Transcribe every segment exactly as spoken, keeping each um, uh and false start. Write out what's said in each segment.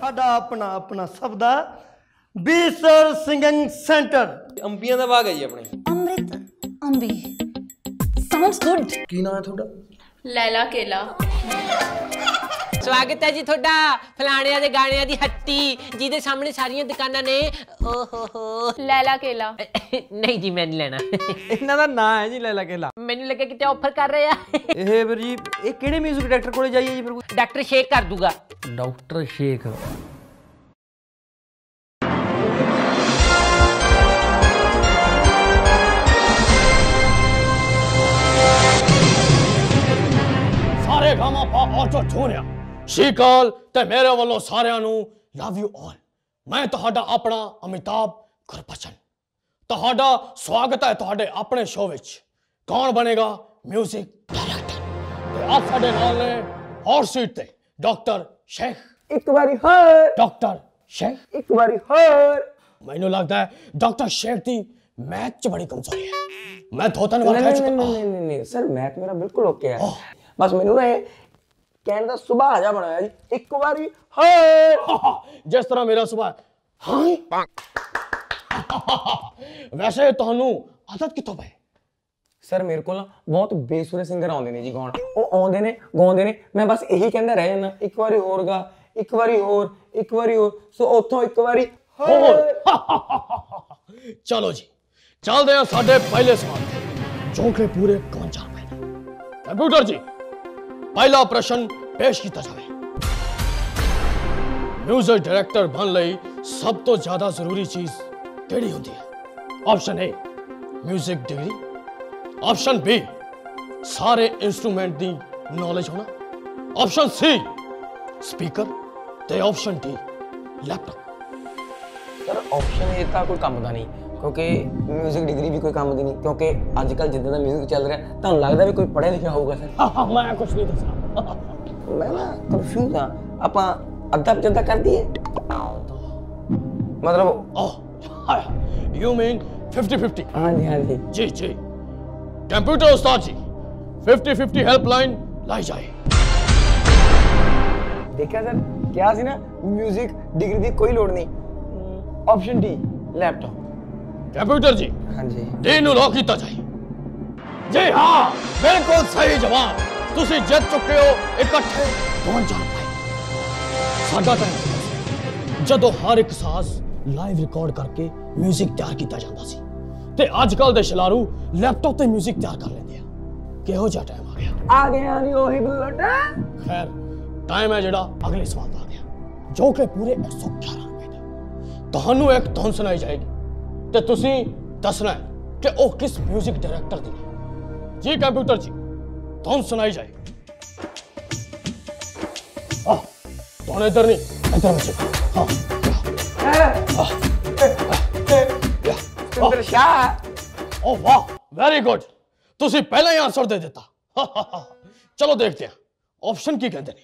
साडा अपना अपना सब दा बीसर सिंगिंग सेंटर अंबियां दा बाग है जी अपने अमृत अंबी साउंड्स गुड की नाम है थोड़ा लैला केला स्वागत है जी थोड़ा फलाणिया दे गाणिया दी हट्टी जिहदे सामने सारियां दुकानां ने ओहो हो लैला केला नहीं जी मैं नहीं लेना इन्हां दा नाम है जी लैला केला मैनू लगे किते ऑफर कर रहे आ ਇਹ ਵੀਰ ਜੀ ਇਹ ਕਿਹੜੇ ਮਿਊਜ਼ਿਕ ਡਾਇਰੈਕਟਰ ਕੋਲੇ ਜਾਈਏ ਜੀ ਫਿਰ डॉक्टर शेक कर दूंगा ਡਾਕਟਰ ਸ਼ੇਖ सारे गामा पा ऑटो छोड़िया श्रीकाल ते मेरे वालों सारियां नू लव यू ऑल मैं तुहाडा अपना अमिताभ गुरबचन तुहाडा स्वागत है तुहाडे अपने शो विच कौन बनेगा म्यूजिक डायरेक्टर ते आप साडे नाल ने हॉट सीट ते डॉक्टर शेख एक बारी हर डॉक्टर शेख एक बारी हर मैनू लगता है डॉक्टर शेख दी मैथ च बड़ी कमजोरी है मैं दो तीन बार नहीं कह चुका नहीं नहीं नहीं सर मैथ मेरा बिल्कुल ओके है बस मैनू ना कहने का सुबह आ जा बनाया जी एक बारी हाय जिस तरह मेरा सुबह हाय वैसे ਤੁਹਾਨੂੰ ਆਦਤ ਕਿੱਥੋਂ ਪਈ सर मेरे को ना बहुत बेसुरे सिंगर आउंदे ने जी गाउन ਉਹ ਆਉਂਦੇ ਨੇ ਗਾਉਂਦੇ ਨੇ ਮੈਂ ਬਸ ਇਹੀ ਕਹਿੰਦਾ ਰਹਿ ਜਾਂਦਾ ਇੱਕ ਵਾਰੀ ਹੋਰ ਗਾ ਇੱਕ ਵਾਰੀ ਹੋਰ ਇੱਕ ਵਾਰੀ ਹੋਰ ਸੋ ਉੱਥੋਂ ਇੱਕ ਵਾਰੀ ਹੋਰ ਚਲੋ ਜੀ ਚੱਲਦੇ ਹਾਂ ਸਾਡੇ ਪਹਿਲੇ ਸਵਾਲ ਤੇ ਜੋ ਕਿ ਪੂਰੇ ਇਕਵੰਜਾ ਰੁਪਏ ਦਾ ਕੰਪਿਊਟਰ ਜੀ ਪਹਿਲਾ ਪ੍ਰਸ਼ਨ पेश किया जाए म्यूजिक डायरेक्टर बन लई सब तो ज्यादा जरूरी चीज केड़ी होती है option A music degree option B सारे इंस्ट्रूमेंट दी नॉलेज होना ऑप्शन सी स्पीकर ते option D laptop sir option A ਤਾਂ ਕੋਈ ਕੰਮ ਦਾ ਨਹੀਂ क्योंकि म्यूजिक डिग्री भी कोई काम ਦੀ नहीं क्योंकि आजकल जिद्दां दा म्यूजिक चल रहा ਤੁਹਾਨੂੰ ਲੱਗਦਾ ਵੀ ਕੋਈ ਪੜ੍ਹਿਆ ਲਿਖਿਆ ਹੋਊਗਾ ਸਰ मैं कुछ नहीं दसा मैं ना कंफ्यूज हाँ आप अद्धा पचद्धा कर दिए मतलब oh you mean fifty fifty हाँ जी हाँ जी जी जी कंप्यूटर उस्ताद जी फिफ्टी फिफ्टी हेल्पलाइन लाई जाए देखा सर क्या सी ना म्यूजिक डिग्री की कोई लोड़ नहीं ऑप्शन डी लैपटॉप कंप्यूटर जी हाँ जी डी नु लॉक किया जाए जी हाँ बिल्कुल सही जवाब ਤੁਸੀਂ ਜਿੱਤ ਚੁੱਕੇ ਹੋ ਇਕੱਠੇ ਪਹੁੰਚ ਜਾਣਾ ਸਾਡਾ ਟਾਈਮ ਜਦੋਂ ਹਰ ਇੱਕ ਸਾਜ਼ ਲਾਈਵ ਰਿਕਾਰਡ ਕਰਕੇ 뮤직 ਤਿਆਰ ਕੀਤਾ ਜਾਂਦਾ ਸੀ ਤੇ ਅੱਜ ਕੱਲ ਦੇ ਸ਼ਲਾਰੂ ਲੈਪਟਾਪ ਤੇ 뮤직 ਤਿਆਰ ਕਰ ਲੈਂਦੇ ਆ ਕਿਹੋ ਜਿਹਾ ਟਾਈਮ ਆ ਗਿਆ ਆ ਗਿਆ ਨਹੀਂ ਉਹੀ ਬੁਲਟ ਖੈਰ ਟਾਈਮ ਹੈ ਜਿਹੜਾ ਅਗਲੇ ਸਵਾਲ ਦਾ ਆ ਗਿਆ ਜੋ ਕਿ ਪੂਰੇ ਇੱਕ ਸੌ ਗਿਆਰਾਂ ਰੁਪਏ ਦਾ ਤੁਹਾਨੂੰ ਇੱਕ ਧੁਨ ਸੁਣਾਈ ਜਾਏਗੀ ਤੇ ਤੁਸੀਂ ਦੱਸਣਾ ਹੈ ਕਿ ਉਹ ਕਿਸ 뮤직 ਡਾਇਰੈਕਟਰ ਦੀ ਹੈ ਜੀ ਕੰਪਿਊਟਰ ਜੀ धुन सुनाई जाए कौन इधर नहीं इधर मुझे हाँ ओ वाह वेरी गुड तुसी पहले ही आंसर दे देता चलो देखते हैं ऑप्शन की कहते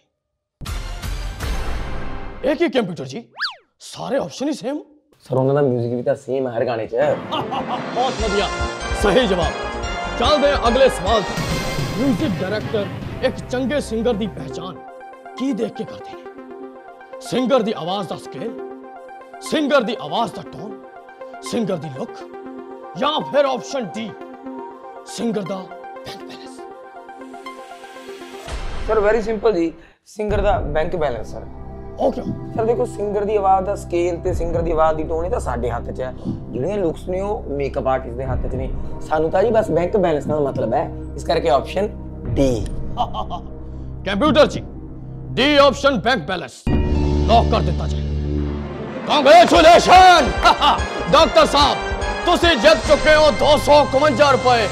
नहीं एक ही कंप्यूटर जी सारे ऑप्शन ही सेम सर उन्होंने म्यूजिक भी तो सेम है हर गाने च बहुत बढ़िया सही जवाब चलते हैं अगले सवाल तक म्यूजिक डायरेक्टर एक चंगे सिंगर दी पहचान की देख के करते हैं सिंगर दी आवाज दा स्केल सिंगर दी आवाज दा टोन सिंगर दी लुक या फिर ऑप्शन डी सिंगर दा bank balance sir very simple जी सिंगर दा bank balance sir okay sir देखो सिंगर दी आवाज दा स्केल ते सिंगर दी आवाज दी टोन ये तां साडे हत्थ च है ਜਿਹੜੀਆਂ ਲੁक्स ਨੇ ਉਹ ਮੇਕਅਪ ਆਰਟਿਸਟ ਦੇ ਹੱਥ 'ਚ ਨੇ ਸਾਨੂੰ ਤਾਂ ਜੀ ਬਸ ਬੈਂਕ ਬੈਲੈਂਸ ਨਾਲ ਮਤਲਬ ਹੈ ਇਸ ਕਰਕੇ ਆਪਸ਼ਨ ਡੀ ਕੰਪਿਊਟਰ ਜੀ D option bank balance lock ਕਰ ਦਿੱਤਾ ਜਾਏ ਕਾਂਗ੍ਰੈਚੁਲੇਸ਼ਨ ਡਾਕਟਰ ਸਾਹਿਬ ਤੁਸੀਂ ਜਿੱਤ ਚੁੱਕੇ ਹੋ ਦੋ ਸੌ ਇਕਵੰਜਾ ਰੁਪਏ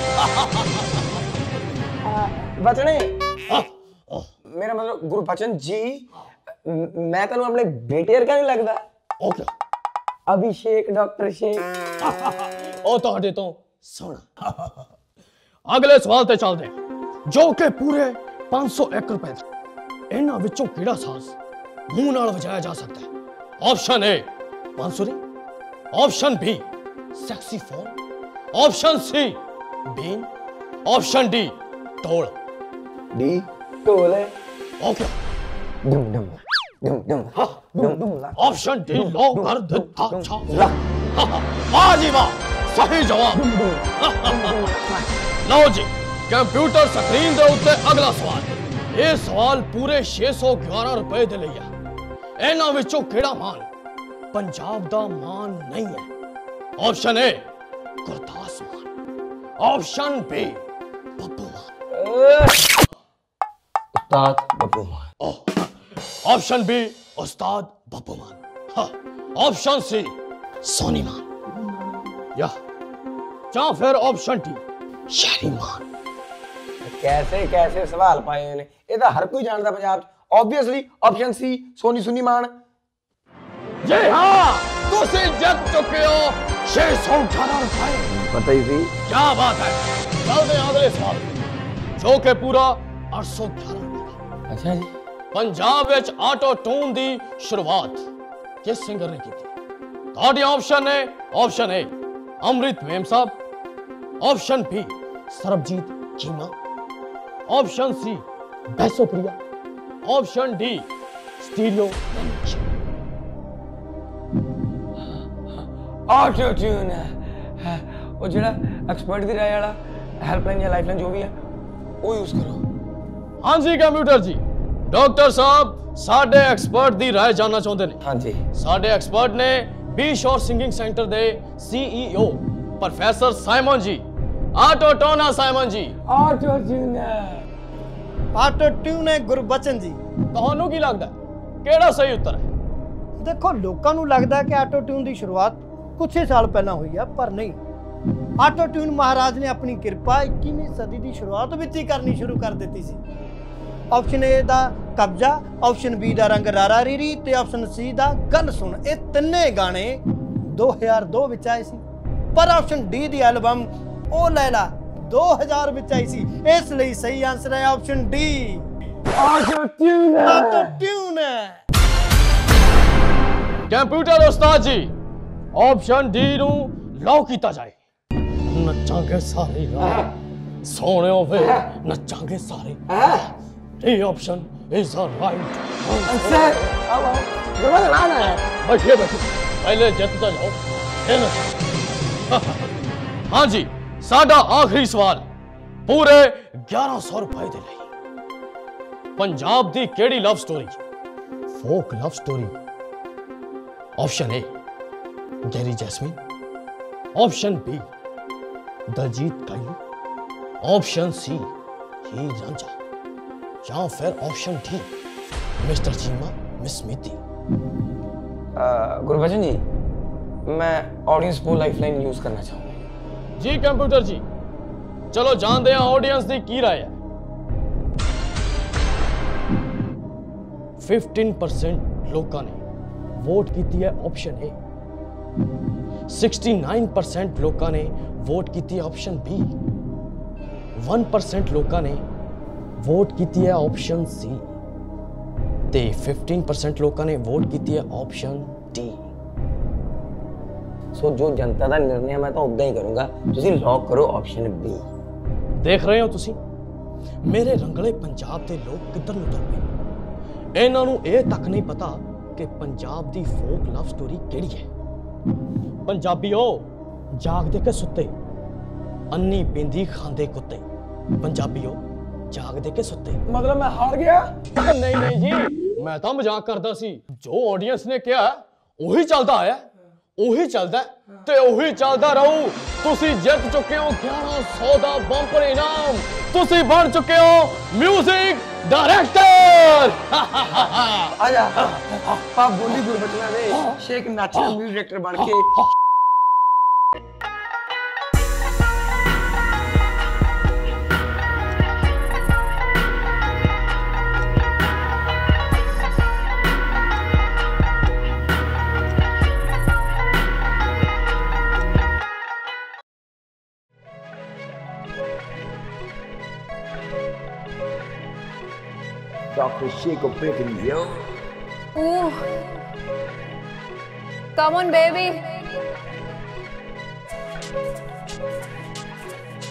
ਬਚਣੇ ਮੇਰਾ ਮਤਲਬ ਗੁਰਬਚਨ ਜੀ मैं तेन अपने बेटे वर्गा नहीं लगता ओके अभिषेक डॉक्टर शेख ओ तुहाडे तो सोना अगले सवाल ते चलदे जो कि पूरे पांच सौ एक रुपए दा इन्हां विचों किहड़ा साज मुंह नाल वजाया जा सकता है ऑप्शन ए बांसुरी option B saxophone option C बीन ऑप्शन डी ढोल डी ढोल है ओके डम डम डुम डुम डुम डुम ला ऑप्शन डी लो कर दिता छा वाह जी वाह सही जवाब लो जी कंप्यूटर स्क्रीन दे उत्ते अगला सवाल ये सवाल पूरे छे सौ ग्यारह रुपए दे लिए इन्हां विचों केड़ा मान पंजाब दा मान नहीं है ऑप्शन ए गुरदास मान ऑप्शन बी बब्बू मान उस्ताद बब्बू मान ऑप्शन बी उस्ताद बब्बू मान ऑप्शन सी सोनी मान या या फिर ऑप्शन डी शहरी मान कैसे कैसे सवाल पाए ने ये तो हर कोई जानता पंजाब ऑब्वियसली ऑप्शन सी सोनी सुनी मान जी हाँ तुसी जीत चुके हो छह सौ अठारह रुपए पता ही थी क्या बात है चलते हैं अगले सवाल जो कि पूरा आठ सौ ग्यारह रुपए अच्छा जी पंजाब विच ऑटो ट्यून दी शुरुआत किस सिंगर ने की थी थोड़ी ऑप्शन है ऑप्शन ए अमृत मेम साहब option B Sarabjit Cheema option C बैसो प्रिया option D stereo auto tune वो जेड़ा एक्सपर्ट दी राय वाला हेल्पलाइन या लाइफलाइन जो भी है वो यूज करो हाँ जी कंप्यूटर जी डॉक्टर साहब साडे एक्सपर्ट दी राय जानना चाहते हैं हाँ जी साडे एक्सपर्ट ने बी शोर सिंगिंग सेंटर दे CEO professor Simon ji auto tune है Simon ji auto tune auto tune है गुरबचन जी ਤੁਹਾਨੂੰ ਕੀ ਲੱਗਦਾ ਕਿਹੜਾ ਸਹੀ ਉੱਤਰ ਹੈ देखो लोगों ਨੂੰ लगदा कि ऑटो ट्यून की शुरुआत कुछ ही साल पहला हुई है पर नहीं ऑटो ट्यून महाराज ने अपनी कृपा इक्कीवीं सदी की शुरुआत विच ही करनी शुरू कर दी सी ऑप्शन ए दा कब्जा ऑप्शन बी दा रंग रारा रीरी ते ऑप्शन सी दा गल सुन ये तिन्ने गाने दो हज़ार दो विच आए सी पर ऑप्शन डी दी एल्बम ओ लैला दो हज़ार विच आई सी इसलिए सही आंसर है option D auto tune auto tune है कंप्यूटर उस्ताद जी ऑप्शन डी नु लॉक किया जाए नचांगे सारे रात सोने वे नचांगे सारे ये option is the right answer अब गुरबचन आना है बैठिए बैठिए पहले जितता जाओ फिर नचाओ हाँ जी साडा आखिरी सवाल पूरे ग्यारह सौ रुपए दे लई पंजाब दी केड़ी love story folk love story option A Garry Jasmine option B Diljit कायली ऑप्शन सी हीर रांझा या फिर option D mister Cheema miss मिती गुरबचन जी मैं ऑडियंस को लाइफलाइन यूज करना चाहूंगा जी कंप्यूटर जी चलो जानते हैं ऑडियंस की की राय है फिफ्टीन परसेंट लोगों ने वोट की है option A sixty nine percent लोगों ने वोट की है ऑप्शन बी वन परसेंट लोगों ने वोट की है ऑप्शन सी ते फिफ्टीन परसेंट लोगों ने वोट की है ऑप्शन डी सो जो जनता का निर्णय मैं तो उदा ही करूंगा तुसी लॉक करो ऑप्शन बी देख रहे हो तुसी मेरे रंगले पंजाब के लोग किधर नु तुर पे इन्हां नूं ये तक नहीं पता कि पंजाब दी फोक लव स्टोरी केड़ी है पंजाबीओ जागदे के सुत्ते अन्नी पींदी खांदे कुत्ते पंजाबीओ जागदे के सुत्ते मतलब मैं हार गया नहीं नहीं जी मैं तो मजाक करदा सी जो ऑडियंस ने कहा वही चलदा है वही चलदा ते वही चलदा रहू तुसी जित चुके हो ग्यारह सौ दा बंपर इनाम तुसी बन चुके हो म्यूजिक डायरेक्टर आजा आप बोली गुरबचना ने शेख नाचा म्यूजिक डायरेक्टर बन के Doctor Shake a bit in yo. Ooh. Come on, baby.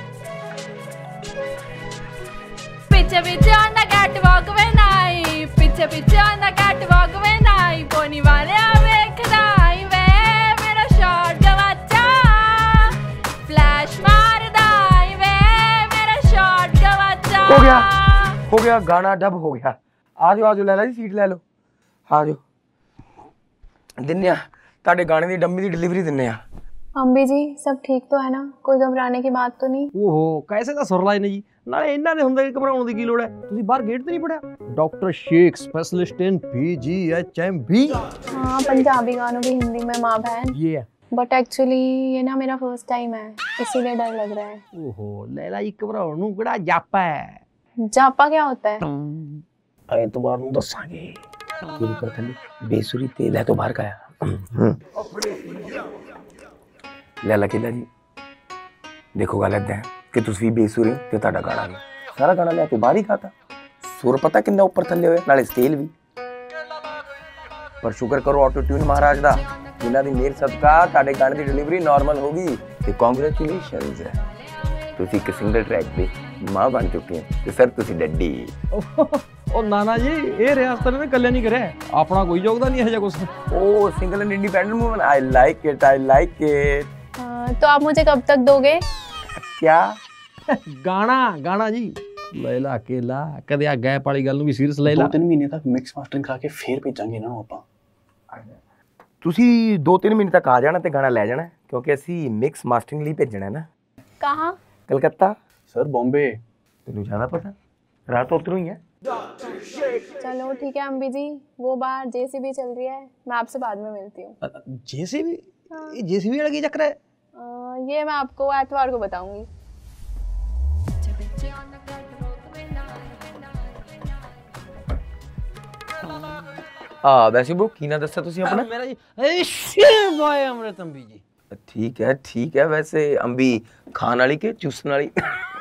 पिछे पिछे आंदा कैटवॉक वे नाई पिछे ਪਿੱਛੇ ਪਿੱਛੇ ਆਂਦਾ ਕੈਟਵਾਕ ਵੇਂਦਾ ਈ ਪੋਨੀ ਵਾਲਿਆ ਵੇਖਦਾ ਈ ਵੇ ਮੇਰਾ ਸ਼ਾਟ ਗਵਾਚਾ ਫਲੈਸ਼ ਮਾਰਦਾ ਈ ਵੇ ਮੇਰਾ ਸ਼ਾਟ ਗਵਾਚਾ हो गया हो गया गाना डब हो गया आ जाओ आ जाओ लैला जी सीट ले लो आ जाओ दिन्ने ताड़े गाने दी डम्मी दी डिलीवरी दिन्ने आ अम्बी जी सब ठीक तो है ना कोई घबराने की बात तो नहीं ਓਹੋ ਕੈਸੇ ਦਾ ਸੁਰ ਲਾਏ ਨੇ ਜੀ ਨਾਲੇ ਇਹਨਾਂ ਦੇ ਹੁੰਦੇ ਘਬਰਾਉਣ ਦੀ ਕੀ ਲੋੜ ਹੈ ਤੁਸੀਂ ਬਾਹਰ ਗੇਟ ਤੇ ਨਹੀਂ ਪੜਿਆ doctor Sheikh specialist in P G H M B हाँ पंजाबी गानों की हिंदी में माँ बहन ये है बट एक्चुअली ये ना मेरा फर्स्ट टाइम है इसीलिए डर लग रहा है ਓਹੋ ਲੈਲਾ ਜੀ ਘਬਰਾਉਣ ਨੂੰ ਕਿਹੜਾ ਜਾਪਾ ਹੈ जापा क्या होता है ਐਤਵਾਰ ਨੂੰ ਦੱਸਾਂਗੇ ਮੇਰੀ ਪਰ ਥੱਲੇ ਬੇਸੁਰੀ ਤੇਲ ਹੈ ਤੋਂ ਬਾਹਰ ਕਾਇਆ ਲੈਲਾ ਕਿਲਾ ਜੀ ਦੇਖੋ ਗੱਲ ਏਦਾਂ ਹੈ ਕਿ ਤੁਸੀਂ ਵੀ ਬੇਸੁਰੀ ਤੇ ਤੁਹਾਡਾ ਗਾਣਾ ਵੀ ਸਾਰਾ ਗਾਣਾ ਲੈ ਤੋਂ ਬਾਹਰ ਹੀ ਖਾਤਾ ਸੁਰ ਪਤਾ ਕਿੰਨਾ ਉੱਪਰ ਥੱਲੇ ਹੋਏ ਨਾਲੇ ਸਟੇਲ ਵੀ ਪਰ ਸ਼ੁਕਰ ਕਰੋ ਆਟੋ ਟਿਊਨ ਮਹਾਰਾਜ ਦਾ ਜਿਨ੍ਹਾਂ ਦੀ ਮਿਹਰ ਸਦਕਾ ਤੁਹਾਡੇ ਗਾਣੇ ਦੀ ਡਿਲੀਵਰੀ ਨਾਰਮਲ ਹੋ ਗਈ ਤੇ ਕੰਗ੍ਰੈਚੁਲੇਸ਼ਨਸ ਹੈ ਤੁਸੀਂ ਇੱਕ ਸਿੰਗਲ ਟਰੈਕ ਦੇ ਮਾਂ ਬਣ ਚੁੱਕੇ ਹੋ ਤੇ ਸਰ ਤੁਸੀਂ ਡੱਡੀ ਉਹ ਨਾਨਾ ਜੀ ਇਹ ਰਿਆਸਤ ਨੇ ਕੱਲੇ ਨਹੀਂ ਕਰਿਆ ਆਪਣਾ ਕੋਈ ਯੋਗਦਾਨ ਨਹੀਂ ਹੈ ਜਾਂ ਕੁਛ ओ single and independent movement I like it I like it तो आप मुझे कब तक दोगे क्या ਗਾਣਾ ਗਾਣਾ ਜੀ ਲੈਲਾ ਅਕੇਲਾ ਕਦੇ ਆ ਗੈਪ ਵਾਲੀ ਗੱਲ ਨੂੰ ਵੀ ਸੀਰੀਅਸ ਲੈ ਲਾ ਦੋ ਤਿੰਨ ਮਹੀਨੇ ਤੱਕ ਮਿਕਸ ਮਾਸਟਰਿੰਗ ਕਰਾ ਕੇ ਫੇਰ ਭੇਜਾਂਗੇ ਇਹਨਾਂ ਨੂੰ ਆਪਾਂ ਤੁਸੀਂ ਦੋ ਤਿੰਨ ਮਹੀਨੇ ਤੱਕ ਆ ਜਾਣਾ ਤੇ ਗਾਣਾ ਲੈ ਜਾਣਾ ਕਿਉਂਕਿ ਅਸੀਂ ਮਿਕਸ ਮਾਸਟਰਿੰਗ ਲਈ ਭੇਜਣਾ ਹੈ ਨਾ कहाँ ਕਲਕੱਤਾ ਸਰ ਬੰਬੇ ਤੈਨੂੰ ਜ਼ਿਆਦਾ ਪਤਾ ਰਾਤ ਉਤਰੂ ਹੀ ਹੈ चलो ठीक है अम्बी जी वो बाहर जेसीबी चल रही है मैं आपसे बाद में मिलती हूँ जेसीबी ये जेसीबी वाला की चक्कर है अ, ये मैं आपको एतवार को बताऊंगी ਆ ਵੈਸੇ ਬ్రో ਕੀ ਨਾ ਦੱਸਿਆ ਤੁਸੀਂ ਆਪਣਾ मेरा जी ए भाई अमृत अंबी जी ਠੀਕ ਹੈ ਠੀਕ ਹੈ ਵੈਸੇ ਅੰਬੀ ਖਾਣ ਵਾਲੀ ਕਿ ਚੂਸਣ ਵਾਲੀ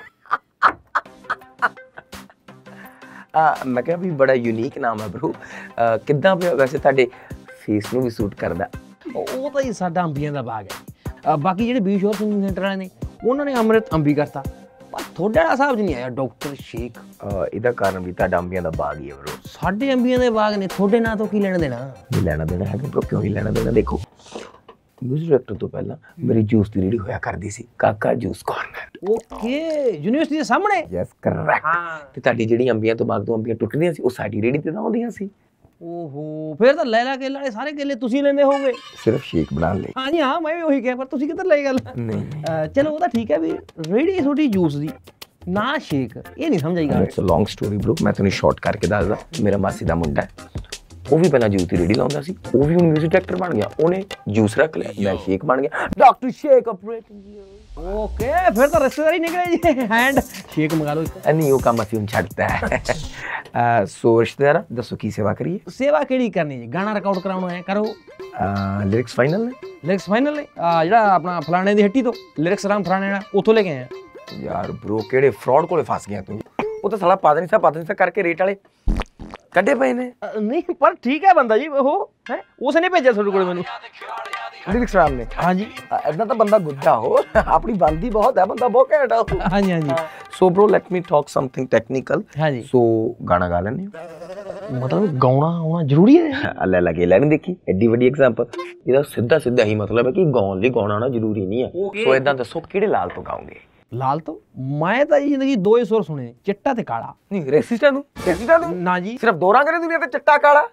ਆ ਮੈਂ ਕਿਹਾ ਵੀ ਬੜਾ ਯੂਨੀਕ ਨਾਮ ਹੈ ਬ్రో ਕਿੱਦਾਂ ਪਿਆ ਵੈਸੇ ਤੁਹਾਡੇ ਫੇਸ ਨੂੰ ਵੀ ਸੂਟ ਕਰਦਾ ਉਹ ਤਾਂ ਜੀ ਸਾਡਾ ਅੰਬੀਆਂ ਦਾ ਬਾਗ ਹੈ ਬਾਕੀ ਜਿਹੜੇ ਬੀ ਸ਼ੋਰ ਸਿੰਗਿੰਗ ਸੈਂਟਰ ਵਾਲੇ ਨੇ ਉਹਨਾਂ ਨੇ ਅੰਮ੍ਰਿਤ ਅੰਬੀ ਕਰਤਾ ਪਰ ਤੁਹਾਡੇ ਵਾਲਾ ਹਿਸਾਬ ਨਹੀਂ ਆਇਆ ਡਾਕਟਰ ਸ਼ੇਖ ਇਹਦਾ ਕਾਰਨ ਵੀ ਤੁਹਾਡਾ ਅੰਬੀਆਂ ਦਾ ਬਾਗ ਹੀ ਹੈ ਬ్రో ਸਾਡੇ ਅੰਬੀਆਂ ਦੇ ਬਾਗ ਨੇ ਤੁਹਾਡੇ ਨਾਂ ਤੋਂ ਕੀ ਲੈਣਾ ਦੇਣਾ ਨਹੀਂ ਲੈਣਾ ਦੇਣਾ ਹੈਗਾ ਬ్రో ਕਿਉਂ ਨਹੀਂ ਲੈਣਾ ਦੇਣਾ ਦੇਖੋ ਮਿਊਜ਼ਿਕ ਡਾਇਰੈਕਟਰ ਤੋਂ ਪਹਿਲਾਂ ਮੇਰੀ ਜੂਸ ਦੀ ਰੇਹੜੀ ਹੋਇਆ ਕਰਦੀ ਸੀ ਕਾਕਾ ਜੂਸ ਕਾਰਨਰ ਓਕੇ ਯੂਨੀਵਰਸਿਟੀ ਦੇ ਸਾਹਮਣੇ ਯੈਸ ਕਰੈਕਟ ਤੇ ਤੁਹਾਡੀ ਜਿਹੜੀ ਅੰਬੀਆਂ ਤੋਂ ਬਾਗ ਤੋਂ ਅੰਬੀਆਂ ਟੁੱਟਦੀਆਂ ਸੀ ਉਹ ਸਾਡੀ ਰੇਹੜੀ ਤੇ ਤਾਂ ਆਉਂਦੀਆਂ ਸੀ ਓਹੋ ਫਿਰ ਤਾਂ ਲੈਲਾ ਕੇਲਾ ਵਾਲੇ ਸਾਰੇ ਕੇਲੇ ਤੁਸੀਂ ਲੈਂਦੇ ਹੋਵੋਗੇ ਸਿਰਫ ਸ਼ੇਕ ਬਣਾਉਣ ਲਈ ਹਾਂ ਜੀ ਹਾਂ ਮੈਂ ਵੀ ਉਹੀ ਕਿਹਾ ਪਰ ਤੁਸੀਂ ਕਿੱਧਰ ਲੈ ਗੱਲ ਨਹੀਂ ਚਲੋ ਉਹ ਤਾਂ ਠੀਕ ਹੈ ਵੀ ਰੇਹੜੀ ਤੁਹਾਡੀ ਜੂਸ ਦੀ ਨਾ ਸ਼ੇਕ ਇਹ ਨਹੀਂ ਸਮਝ ਆਈ ਗੱਲ it's a long story bro ਮੈਂ ਤੁਹਾਨੂੰ ਸ਼ਾਰਟ ਕਰਕੇ ਦੱਸਦਾ ਮੇਰਾ ਮਾਸੀ ਦਾ ਮੁੰਡਾ ਹੈ ਉਹ ਵੀ ਪਹਿਲਾਂ ਜੂਸ ਦੀ ਰੇਹੜੀ ਲਾਉਂਦਾ ਸੀ ਉਹ ਵੀ ਹੁਣ ਮਿਊਜ਼ਿਕ ਡਾਇਰੈਕਟਰ ਬਣ ਗਿਆ ਉਹਨੇ ਜੂਸ ਰੱਖ ਲਿਆ ਮੈਂ ਸ਼ੇਕ ਬਣ ਗਿਆ ਡਾਕਟਰ ਸ਼ੇਕ ਆਪਰੇਟਿੰਗ ਓਕੇ ਫਿਰ ਤਾਂ ਰਿਸ਼ਤੇਦਾਰੀ ਨਿਕਲੇ ਜੀ ਹੈਂਡ ਸ਼ੇਕ ਮੰਗਾ ਲਓ ਇੱਕ ਨਹੀਂ ਉਹ ਕੰਮ ਅਸੀਂ ਹੁਣ ਛੱਡਤਾ ਹੈ ਸੋ ਰਿਸ਼ਤੇਦਾਰ ਦੱਸੋ ਕੀ ਸੇਵਾ ਕਰੀਏ ਸੇਵਾ ਕਿਹੜੀ ਕਰਨੀ ਜੀ ਗਾਣਾ ਰਿਕਾਰਡ ਕਰਾਉਣਾ ਹੈ ਕਰੋ ਲਿਰਿਕਸ ਫਾਈਨਲ ਨੇ ਲਿਰਿਕਸ ਫਾਈਨਲ ਨੇ ਜਿਹੜਾ ਆਪਣਾ ਫਲਾਣੇ ਦੀ ਹੱਟੀ ਤੋਂ ਲਿਰਿਕਸ ਰਾਮ ਫਲਾਣੇ ਨਾਲ ਉੱਥੋਂ ਲੈ ਕੇ ਆਏ ਆ ਯਾਰ ਬ్రో ਕਿਹੜੇ ਫਰਾਡ ਕੋਲੇ ਫਸ ਗਿਆ ਤੂੰ ਉਹ ਤਾਂ ਸਾਲਾ ਪਾਦਨੀ ਸਾਹਿਬ ਪਾਦਨੀ ਸਾਹਿਬ ਕਰਕੇ ਰੇਟ ਵਾਲੇ ਕੱਢੇ ਪਏ ਨੇ ਨਹੀਂ ਪਰ ਠੀਕ ਹੈ ਬੰਦਾ ਜੀ ਉਹ ਹੈ ਉਸਨੇ ਭੇਜਿਆ ਤੁਹਾਡੇ ਕੋਲ ਮੈਨੂੰ ਲਿਰਿਕਸ ਰਾਮ ਨੇ ਹਾਂਜੀ ਇਦਾਂ ਤਾਂ ਬੰਦਾ ਗੁੱਡਾ ਹੋ ਆਪਣੀ ਬੰਦੀ ਬਹੁਤ ਹੈ ਬੰਦਾ ਬਹੁਤ ਘੈਂਟ ਆ ਹਾਂਜੀ ਹਾਂਜੀ so bro let me talk something technical ਹਾਂਜੀ ਸੋ ਗਾਣਾ ਗਾ ਲੈਣੇ ਮਤਲਬ ਗਾਉਣਾ ਆਉਣਾ ਜ਼ਰੂਰੀ ਹੈ ਅੱਲੇ ਲੱਗੇ ਲੈਣ ਦੇਖੀ ਐਡੀ ਵੱਡੀ ਐਗਜ਼ਾਮਪਲ ਇਹਦਾ ਸਿੱਧਾ ਸਿੱਧਾ ਹੀ ਮਤਲਬ ਹੈ ਕਿ ਗਾਉਣ ਲਈ ਗਾਉਣਾ ਆਉਣਾ ਜ਼ਰੂਰੀ ਨਹੀਂ ਹੈ ਸੋ ਇਦਾਂ ਦੱਸੋ ਕਿਹੜੇ ਲਾਲ ਤੋਂ ਗਾਉਂਗੇ ਲਾਲ ਤੋਂ ਮੈਂ ਤਾਂ ਜ਼ਿੰਦਗੀ ਦੋ ਹੀ ਸੁਰ ਸੁਣੇ ਚਿੱਟਾ ਤੇ ਕਾਲਾ ਨਹੀਂ ਰੈਸਿਸਟਾਂ ਨੂੰ ਰੈਸਿਸਟਾਂ ਨੂੰ ਨਾ ਜੀ ਸਿਰਫ ਦੋ ਰੰਗ ਨੇ ਦੁਨੀਆ ਤੇ ਚਿੱਟਾ ਕਾਲਾ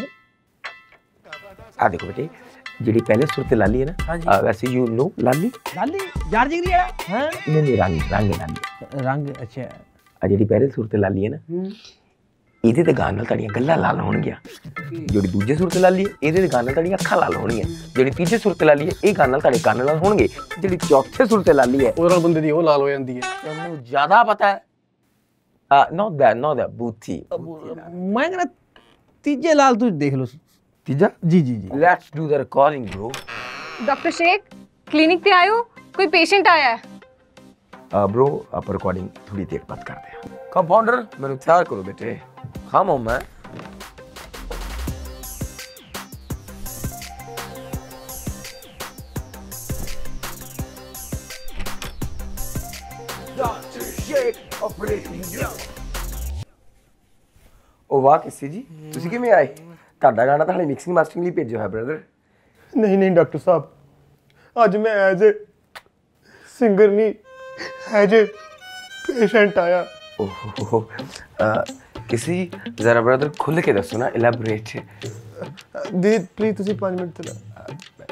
ਆ ਦੇਖੋ ਬੇਟੇ ਜਿਹੜੀ ਪਹਿਲੇ ਸੁਰ ਤੇ ਲਾਲੀ ਹੈ ਨਾ ਵੈਸੇ ਯੂ ਨੋ ਲਾਲੀ ਲਾਲੀ ਯਾਰ ਜਿਗਰੀ ਵਾਲਾ ਹਾਂ ਨਹੀਂ ਨਹੀਂ ਰੰਗ ਰੰਗ ਲਾਲੀ ਰੰਗ ਅੱਛਾ ਆ ਜਿਹੜੀ ਪਹਿਲੇ ਸੁਰ ਤੇ ਲਾਲੀ ਹੈ ਨਾ ਇਹਦੇ ਤੇ ਗਾਣ ਨਾਲ ਤੁਹਾਡੀਆਂ ਗੱਲਾਂ ਲਾਲ ਹੋਣਗੀਆਂ ਜਿਹੜੀ ਦੂਜੇ ਸੁਰ ਤੇ ਲਾਲੀ ਹੈ ਇਹਦੇ ਤੇ ਗਾਣ ਨਾਲ ਤੁਹਾਡੀਆਂ ਅੱਖਾਂ ਲਾਲ ਹੋਣਗੀਆਂ ਜਿਹੜੀ ਤੀਜੇ ਸੁਰ ਤੇ ਲਾਲੀ ਹੈ ਇਹ ਗਾਣ ਨਾਲ ਤੁਹਾਡੇ ਕੰਨ ਲਾਲ ਹੋਣਗੇ ਜਿਹੜੀ ਚੌਥੇ ਸੁਰ ਤੇ ਲਾਲੀ ਹੈ ਉਹਦੇ ਨਾਲ ਬੰਦੇ ਦੀ ਉਹ ਲਾਲ ਹੋ ਜਾਂਦੀ ਹੈ ਤੈਨੂੰ ਜ਼ਿਆਦਾ ਪਤਾ ਹੈ ਆ ਨੋਟ ਦੈਟ ਨੋਟ ਦੈਟ ਬੂਥੀ ਮੈਂ ਕਹਿੰਦਾ ਤੀਜੇ ਲਾਲ ਤੁਸੀਂ ਦੇਖ ਲਓ ਤੀਜਾ ਜੀ ਜੀ ਜੀ let's do the recording bro doctor Sheikh clinic पे आए हो कोई पेशेंट आया है ब्रो आप रिकॉर्डिंग थोड़ी देर बाद करते हैं कंपाउंडर मैंने तैयार करो बेटे खामो मैं डॉक्टर शेख ऑपरेटिंग ओ वाह किसी जी तुसी किवें आए ਤੁਹਾਡਾ ਗਾਣਾ ਤਾਂ ਹਲੇ ਮਿਕਸਿੰਗ ਮਾਸਟਰਿੰਗ ਲਈ ਭੇਜਿਆ ਹੋਇਆ ਬ੍ਰਦਰ नहीं नहीं डॉक्टर साहब अज मैं एज ए सिंगर नहीं एज ए पेशेंट आया ओहो किसी जरा ब्रदर खुल के दसो ना इलैबोरेट दी प्लीज तुसी पाँच मिनट चला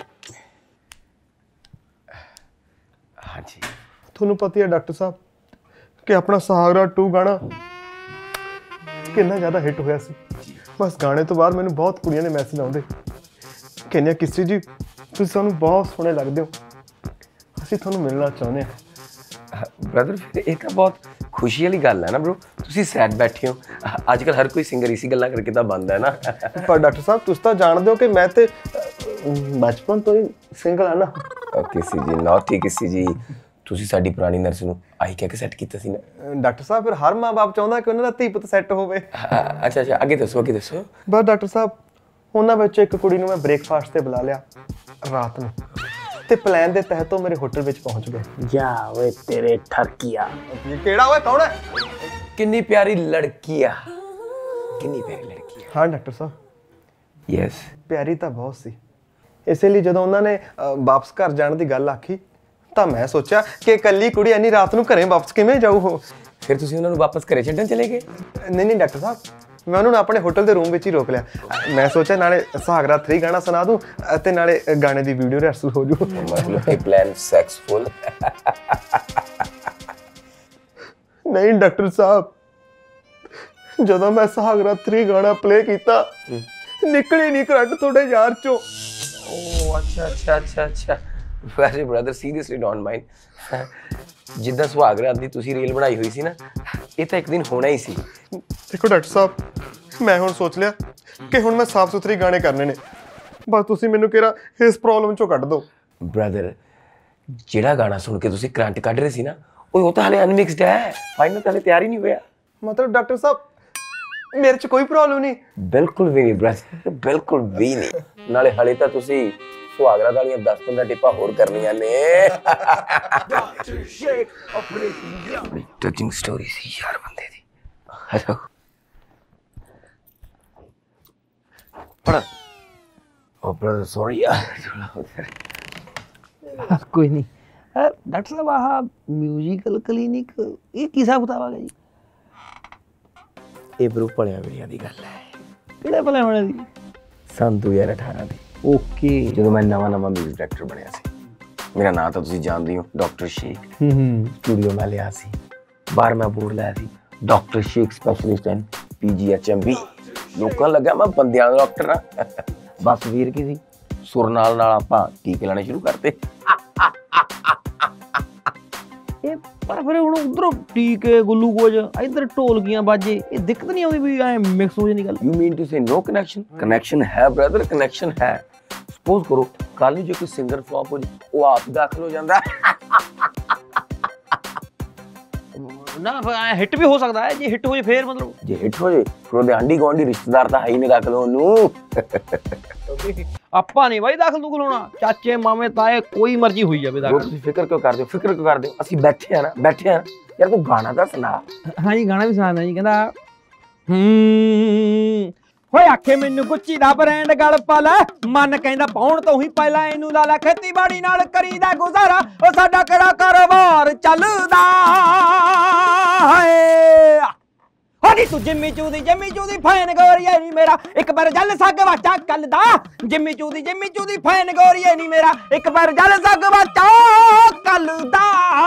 हाँ जी ਤੁਹਾਨੂੰ ਪਤਾ ਹੈ ਡਾਕਟਰ ਸਾਹਿਬ ਕਿ ਆਪਣਾ ਸਹਾਰਾ ਟੂ ਗਾਣਾ ਕਿੰਨਾ ਜ਼ਿਆਦਾ ਹਿੱਟ ਹੋਇਆ ਸੀ ਬਸ ਗਾਣੇ ਤੋਂ ਬਾਅਦ ਮੈਨੂੰ ਬਹੁਤ ਕੁੜੀਆਂ ਦੇ ਮੈਸੇਜ ਆਉਂਦੇ ਕਹਿੰਦੇ ਕਿਸੇ ਜੀ ਤੁਸੀਂ ਸਾਨੂੰ ਬਹੁਤ ਸੋਹਣੇ ਲੱਗਦੇ ਹੋ ਅਸੀਂ ਤੁਹਾਨੂੰ ਮਿਲਣਾ ਚਾਹੁੰਦੇ ਹਾਂ ब्रदर फिर ਇਹ ਤਾਂ ਬਹੁਤ ਖੁਸ਼ੀ ਵਾਲੀ ਗੱਲ ਹੈ ਨਾ ਬ్రో ਤੁਸੀਂ ਸੈਡ ਬੈਠੇ ਹੋ ਅੱਜ ਕੱਲ ਹਰ ਕੋਈ ਸਿੰਗਰ ਇਸੀ ਗੱਲਾਂ ਕਰਕੇ ਤਾਂ ਬੰਦਾ ਹੈ ਨਾ ਪਰ ਡਾਕਟਰ ਸਾਹਿਬ ਤੁਸੀਂ ਤਾਂ ਜਾਣਦੇ ਹੋ ਕਿ ਮੈਂ ਤੇ ਬਚਪਨ ਤੋਂ ਹੀ ਸਿੰਗਲ ਹਾਂ ਨਾ ਕਿਸੇ ਜੀ ਨੌਟੀ ਕਿਸੇ ਜੀ ਤੁਸੀਂ ਸਾਡੀ ਪੁਰਾਣੀ ਨਰਸ ਨੂੰ ਆਈ ਕਹਿ ਕੇ ਸੈੱਟ ਕੀਤਾ ਸੀ ਨਾ ਡਾਕਟਰ ਸਾਹਿਬ ਫਿਰ ਹਰ ਮਾਂ-ਬਾਪ ਚਾਹੁੰਦਾ ਕਿ ਉਹਨਾਂ ਦਾ ਧੀ ਪੁੱਤ ਸੈੱਟ ਹੋਵੇ ਅੱਛਾ ਅੱਛਾ ਅੱਗੇ ਦੱਸੋ ਅੱਗੇ ਦੱਸੋ ਬਸ ਡਾਕਟਰ ਸਾਹਿਬ ਉਹਨਾਂ ਵਿੱਚੋਂ ਇੱਕ ਕੁੜੀ ਨੂੰ ਮੈਂ ਬ੍ਰੇਕਫਾਸਟ ਤੇ ਬੁਲਾ ਲਿਆ ਰਾਤ ਨੂੰ ਤੇ ਪਲਾਨ ਦੇ ਤਹਿਤ ਉਹ ਮੇਰੇ ਹੋਟਲ ਵਿੱਚ ਪਹੁੰਚ ਗਏ ਜਾ ਓਏ ਤੇਰੇ ਠਰਕੀਆ ਕਿਹੜਾ ਓਏ ਕੌਣ ਹੈ ਕਿੰਨੀ ਪਿਆਰੀ ਲੜਕੀ ਆ ਕਿੰਨੀ ਪਿਆਰੀ ਲੜਕੀ ਆ ਹਾਂ ਡਾਕਟਰ ਸਾਹਿਬ ਯੈਸ ਪਿਆਰੀ ਤਾਂ ਬਹੁਤ ਸੀ ਇਸੇ ਲਈ ਜਦੋਂ ਉਹਨਾਂ ਨੇ ਵਾਪਸ ਘਰ ਜਾਣ ਦੀ ਗੱਲ ਆਖੀ ਤਾਂ ਮੈਂ ਸੋਚਿਆ ਕਿ ਇਕੱਲੀ ਕੁੜੀ ਇੰਨੀ ਰਾਤ ਨੂੰ ਘਰੇ ਵਾਪਸ ਕਿਵੇਂ ਜਾਊ ਉਹ ਫਿਰ ਤੁਸੀਂ ਉਹਨਾਂ ਨੂੰ ਵਾਪਸ ਘਰੇ ਛੱਡਣ ਚਲੇ ਗਏ ਨਹੀਂ ਨਹੀਂ ਡਾਕਟਰ ਸਾਹਿਬ ਮੈਂ ਉਹਨਾਂ ਨੂੰ ਆਪਣੇ ਹੋਟਲ ਦੇ ਰੂਮ ਵਿੱਚ ਹੀ ਰੋਕ ਲਿਆ ਮੈਂ ਸੋਚਿਆ ਨਾਲੇ ਸੁਹਾਗਰਾ ਥ੍ਰੀ ਗਾਣਾ ਸੁਣਾ ਦੂੰ ਅਤੇ ਨਾਲੇ ਗਾਣੇ ਦੀ ਵੀਡੀਓ ਰਿਹਰਸਲ ਹੋ ਜੂ ਮਤਲਬ ਇਹ ਪਲਾਨ ਸਕਸੈਸਫੁਲ ਨਹੀਂ ਡਾਕਟਰ ਸਾਹਿਬ ਜਦੋਂ ਮੈਂ ਸੁਹਾਗਰਾ ਥ੍ਰੀ ਗਾਣਾ ਪਲੇ ਕੀਤਾ ਨਿਕਲੀ ਨਹੀਂ ਕਰੰਟ ਤੁਹਾਡੇ ਯਾਰ ਚੋਂ ਓ ਅੱਛਾ ਅੱਛਾ ਅੱਛਾ ਅੱਛਾ ਵੈਸੇ ਬ੍ਰਦਰ ਸੀਰੀਅਸਲੀ ਡੋਂਟ ਮਾਈਂਡ ਜਿੱਦਾਂ ਸੁਹਾਗਰਾ ਦੀ ਤੁਸੀਂ ਰੀਲ ਬਣਾਈ ਹੋਈ ਸੀ ਨਾ ਇਹ ਤਾਂ ਇੱਕ ਦਿਨ ਹੋਣਾ ਹੀ ਸੀ ਦੇਖੋ ਡਾਕਟਰ ਸਾਹਿਬ ਮੈਂ ਹੁਣ ਸੋਚ ਲਿਆ ਕਿ ਹੁਣ ਮੈਂ ਸਾਫ਼ ਸੁਥਰੀ ਗਾਣੇ ਕਰਨੇ ਨੇ ਬਸ ਤੁਸੀਂ ਮੈਨੂੰ ਕਿਹੜਾ ਇਸ ਪ੍ਰੋਬਲਮ ਚੋਂ ਕੱਢ ਦਿਓ ਬ੍ਰਦਰ ਜਿਹੜਾ ਗਾਣਾ ਸੁਣ ਕੇ ਤੁਸੀਂ ਕਰੰਟ ਕੱਢ ਰਹੇ ਸੀ ਨਾ ਉਹ ਤਾਂ ਹਲੇ ਅਨਮਿਕਸਡ ਹੈ ਫਾਈਨਲ ਤਾਂ ਹਲੇ ਤਿਆਰ ਹੀ ਨਹੀਂ ਹੋਇਆ ਮਤਲਬ ਡਾਕਟਰ ਸਾਹਿਬ ਮੇਰੇ 'ਚ ਕੋਈ ਪ੍ਰੋਬਲਮ ਨਹੀਂ ਬਿਲਕੁਲ ਵੀ ਨਹੀਂ ਬ੍ਰਦਰ ਬਿਲਕੁਲ ਵੀ ਨਹੀਂ ਨਾਲੇ ਹਲੇ ਤਾਂ ਤੁਸੀਂ ਸੁਹਾਗਰਾ ਵਾਲੀਆਂ ਦਸ ਪੰਦਰਾਂ ਟਿੱਪਾਂ ਹੋਰ ਕਰਨੀਆਂ ਨੇ ਟੱਚਿੰਗ ਸਟੋਰੀ ਸੀ ਯਾਰ ਬੰਦੇ ਦੀ ਹੈਲੋ ਪੜਾ ਓ ਬ੍ਰਦਰ ਸੌਰੀ ਯਾਰ ਕੋਈ ਨਹੀਂ ਡਾਕਟਰ ਸਾਹਿਬ ਆਹ ਮਿਊਜ਼ੀਕਲ ਕਲੀਨਿਕ ਇਹ ਕੀ ਹਿਸਾਬ ਕਿਤਾਬ ਆ ਗਿਆ ਜੀ ਇਹ ਬਰੂ ਭਲਿਆਂ ਵੇਲਿਆਂ ਦੀ ਗੱਲ ਹੈ ਕਿਹੜੇ ਭਲੇ ਹੋਣੇ ਦੀ ਸੰਨ ਦੋ ਹਜ਼ਾਰ ਅਠਾਰਾਂ ਦੀ ਓਕੇ ਜਦੋਂ ਮੈਂ ਨਵਾਂ ਨਵਾਂ ਮਿਊਜ਼ਿਕ ਡਾਇਰੈਕਟਰ ਬਣਿਆ ਸੀ ਮੇਰਾ ਨਾਂ ਤਾਂ ਤੁਸੀਂ ਜਾਣਦੇ ਹੋ ਡਾਕਟਰ ਸ਼ੇਖ ਹੂੰ ਹੂੰ ਸਟੂਡੀਓ ਮੈਂ ਲਿਆ ਸੀ ਬਾਹਰ ਮੈਂ ਬੋਰਡ ਲਾਇਆ ਸੀ doctor Sheikh specialist and P G H M B ਲੋਕਾਂ ਲੱਗਾ ਮੈਂ ਬੰਦਿਆਂ ਦਾ ਡਾਕਟਰ ਆ ਬਸ ਵੀਰ ਕੀ ਸੀ ਸੁਰ ਨਾਲ ਨਾਲ ਆਪਾਂ ਟੀਕੇ ਲਾਣੇ ਸ਼ੁਰੂ ਕਰਤੇ ਇਹ ਪਰ ਫਿਰ ਹੁਣ ਉਧਰੋਂ ਟੀਕੇ ਗਲੂਕੋਜ਼ ਇੱਧਰ ਢੋਲਕੀਆਂ ਬਾਜੇ ਇਹ ਦਿੱਕਤ ਨਹੀਂ ਆਉਂਦੀ ਵੀ ਐ ਮਿਕਸ ਹੋ ਜਾਂਦੀ ਗੱਲ you mean to say no connection connection ਹੈ ਬ੍ਰਦਰ ਕਨੈਕਸ਼ਨ ਹੈ ਸਪੋਜ਼ ਕਰੋ ਕੱਲ ਨੂੰ ਜੇ ਕੋਈ ਸਿੰਗਰ ਫਲॉप ਹੋ ਜਾਏ ਉਹ ਆਪ ਦਾਖਲ ਹੋ ਜਾਂਦਾ ਨਾ ਹਿੱਟ ਵੀ ਹੋ ਸਕਦਾ ਹੈ ਜੇ ਹਿੱਟ ਹੋ ਜੇ ਫੇਰ ਮਤਲਬ ਜੇ ਹਿੱਟ ਹੋ ਜੇ ਫਿਰ ਉਹਦੇ ਆਂਢੀ ਗੁਆਂਢੀ ਰਿਸ਼ਤੇਦਾਰ ਤਾਂ ਹੈ ਹੀ ਨਹੀਂ ਦਾਖਲ ਉਹਨੂੰ ਆਪਾਂ ਨਹੀਂ ਬਾਈ ਦਾਖਲ ਦੂਖਲ ਹੋਣਾ ਚਾਚੇ ਮਾਮੇ ਤਾਏ ਕੋਈ ਮਰਜ਼ੀ ਹੋਈ ਜਾਵੇ ਦਾਖਲ ਤੁਸੀਂ ਫਿਕਰ ਕਿਉਂ ਕਰਦੇ ਹੋ ਫਿਕਰ ਕਿਉਂ ਕਰਦੇ ਹੋ ਅਸੀਂ ਬੈਠੇ ਆ ਨਾ ਬੈਠੇ ਆ ਯਾਰ ਤੂੰ ਗਾਣਾ ਤਾਂ ਸੁਣਾ ਹਾਂਜੀ ਗਾਣਾ ਵੀ ਸੁਣਾਉਂਦਾ ਜੀ ਕਹਿੰਦਾ ਹੂੰ ਹੋਏ ਆਖੇ ਮੈਨੂੰ ਗੁੱਚੀ ਦਾ ਬ੍ਰਾਂਡ ਗਲ ਪਾ ਲੈ ਮਨ ਕਹਿੰਦਾ ਪਾਉਣ ਤੋਂ ਹੀ ਪਹਿਲਾਂ ਇਹਨੂੰ ਲਾ ਲੈ ਖੇਤੀਬਾੜੀ ਨਾਲ ਕਰੀਦਾ ਗੁਜ਼ਾਰਾ ਉਹ ਸਾਡਾ ਕਿਹੜਾ ਕਾਰੋਬਾਰ ਚੱਲਦਾ ਹੈ ਹੋਣੀ ਤੂੰ ਜਿੰਮੀ ਚੂਦੀ ਜਿੰਮੀ ਚੂਦੀ ਫੈਨ ਗੋਰੀਏ ਨਹੀਂ ਮੇਰਾ ਇੱਕ ਵਾਰ ਜਲ ਸੱਗ ਵਾਚਾ ਕੱਲ ਦਾ ਜਿੰਮੀ ਚੂਦੀ ਜਿੰਮੀ ਚੂਦੀ ਫੈਨ ਗੋਰੀਏ ਨਹੀਂ ਮੇਰਾ ਇੱਕ ਵਾਰ ਜਲ ਸੱਗ ਵਾਚਾ ਕੱਲ ਦਾ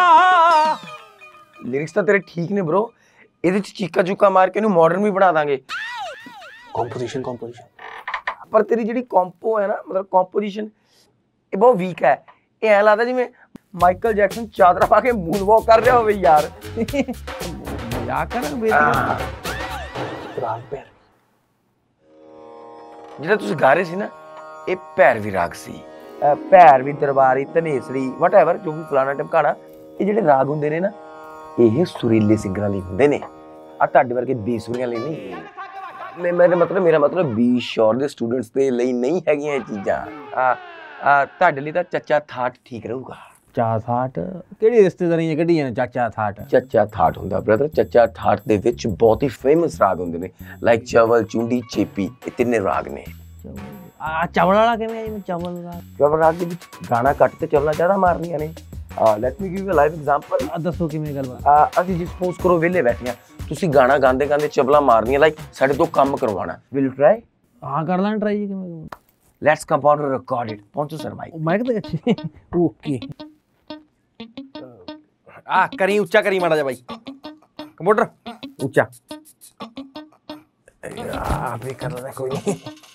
ਲਿਰਿਕਸ ਤਾਂ ਤੇਰੇ ਠੀਕ ਨੇ ਬ్రో ਇਹਦੇ ਚ ਚੀਕਾ ਚੂਕਾ ਮਾਰ ਕੇ ਇਹਨੂੰ ਮਾਡਰਨ ਵੀ ਬਣਾ ਦਾਂਗੇ ਕੰਪੋਜੀਸ਼ਨ ਕੰਪੋਜੀਸ਼ਨ ਪਰ ਤੇਰੀ ਜਿਹੜੀ ਕੰਪੋ ਹੈ ਨਾ ਮਤਲਬ ਕੰਪੋਜੀਸ਼ਨ ਇਹ ਬਹੁਤ ਵੀਕ ਹੈ ਇਹ ਐ ਲੱਗਦਾ ਜਿਵੇਂ ਮਾਈਕਲ ਜੈਕਸਨ ਚਾਦਰਾ ਪਾ ਕੇ ਮੂਨ ਵਾਕ ਕਰ ਰਿਹਾ ਹੋਵੇ ਯਾਰ ਮਜ਼ਾਕ ਕਰਨ ਬੇਟੀ ਰਾਗ ਪੈਰ ਜਿਹੜਾ ਤੁਸੀਂ ਗਾ ਰਹੇ ਸੀ ਨਾ ਇਹ ਭੈਰਵੀ ਰਾਗ ਸੀ ਭੈਰਵੀ ਦਰਬਾਰੀ ਧਨੇਸਰੀ ਵਟਐਵਰ ਜੋ ਵੀ ਫਲਾਣਾ ਟਮਕਾਣਾ ਇਹ ਜਿਹੜੇ ਰਾਗ ਹੁੰਦੇ ਨੇ ਨਾ ਇਹ ਸੁਰੀਲੇ ਸਿੰਗਰਾਂ ਲਈ ਹੁੰਦੇ ਨੇ ਆ ਤੁਹਾਡੇ ਵਰਗੇ ਬੇਸੁਰੀਆਂ ਲਈ ਨਹੀਂ ਮੈਂ ਮੇਰਾ ਮਤਲਬ ਮੇਰਾ ਮਤਲਬ ਬੀ ਸ਼ੋਰ ਦੇ ਸਟੂਡੈਂਟਸ ਦੇ ਲਈ ਨਹੀਂ ਹੈਗੀਆਂ ਇਹ ਚੀਜ਼ਾਂ ਆ ਤੁਹਾਡੇ ਲਈ ਤਾਂ ਚੱਚਾ ਥਾਟ ਠੀਕ ਰਹੂਗਾ ਚੱਚਾ ਠਾਠ ਕਿਹੜੀ ਰਿਸ਼ਤੇਦਾਰੀ ਨੇ ਕੱਢੀ ਜਾਂਦੇ ਚੱਚਾ ਠਾਠ? ਚੱਚਾ ਠਾਠ ਹੁੰਦਾ ਬ੍ਰਦਰ। ਚੱਚਾ ਠਾਠ ਦੇ ਵਿੱਚ ਬਹੁਤ ਹੀ ਫੇਮਸ ਰਾਗ ਹੁੰਦੇ ਨੇ, ਲਾਈਕ ਚਵਲ, ਚੁੰਡੀ, ਚੇਪੀ, ਇਹ ਤਿੰਨੇ ਰਾਗ ਨੇ। ਆ ਚਾਵਲ ਵਾਲਾ ਕਿਵੇਂ ਜੀ? ਚਾਵਲ ਰਾਗ ਚਵਲ ਰਾਗ ਦੇ ਵਿੱਚ ਗਾਣਾ ਕੱਟ ਤੇ ਚੱਲਣਾ ਜ਼ਿਆਦਾ ਮਾਰਨੀਆਂ ਨੇ। Let me give you a live example. ਦੱਸੋ ਕਿਵੇਂ ਗੱਲਬਾਤ? ਅਸੀਂ ਜੀ ਸਪੋਜ਼ ਕਰੋ ਵਿਹਲੇ ਬੈਠੇ ਹਾਂ, ਤੁਸੀਂ ਗਾਣਾ ਗਾਉਂਦੇ ਗਾਉਂਦੇ ਚਵਲਾਂ ਮਾਰਨੀਆਂ, ਲਾਈਕ ਸਾਡੇ ਤੋਂ ਕੰਮ ਕਰਵਾਉਣਾ। Will you try? ਹਾਂ ਕਰ ਲਾਂ ਟਰਾਈ ਜੀ। ਕਿਵੇਂ? Let's compounder record it. ਪਹੁੰਚੋ ਸਰ ਮਾਈਕ। ਮਾਈਕ ਤੇ ਅੱਛੀ ਓਕੇ। ਆ ਕਰੀ ਉੱਚਾ ਕਰੀ ਮਾੜਾ ਜਾ ਬਾਈ ਕੰਪਿਊਟਰ ਉੱਚਾ। ਆ ਵੀ ਕਰ ਲੈ ਕੋਈ ਨਹੀਂ।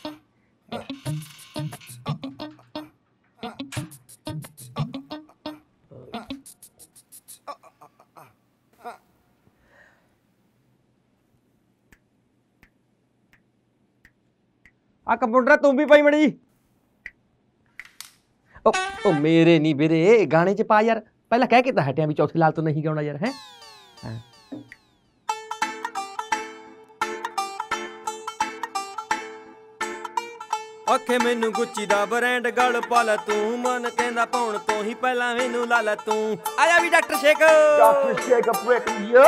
ਆ ਕੰਪਿਊਟਰ ਤੂੰ ਵੀ ਪਾਈ ਮੜੀ ਜੀ। ਉਹ ਮੇਰੇ ਨਹੀਂ ਵੀਰੇ, ਗਾਣੇ ਚ ਪਾ ਯਾਰ। ਪਹਿਲਾਂ ਕਹਿ ਕੇ ਤਾਂ ਹਟਿਆ ਵੀ ਚੌਥੇ ਲਾਲ ਤੋਂ ਨਹੀਂ ਗਾਉਣਾ ਯਾਰ। ਹੈ ਆਖੇ ਮੈਨੂੰ ਗੁੱਚੀ ਦਾ ਬ੍ਰਾਂਡ ਗਲ ਪਾ ਲੈ ਤੂੰ, ਮਨ ਕਹਿੰਦਾ ਪਾਉਣ ਤੋਂ ਹੀ ਪਹਿਲਾਂ ਮੈਨੂੰ ਲਾ ਲੈ ਤੂੰ। ਆਇਆ ਵੀ doctor Sheikh, doctor Sheikh break ਯਾ।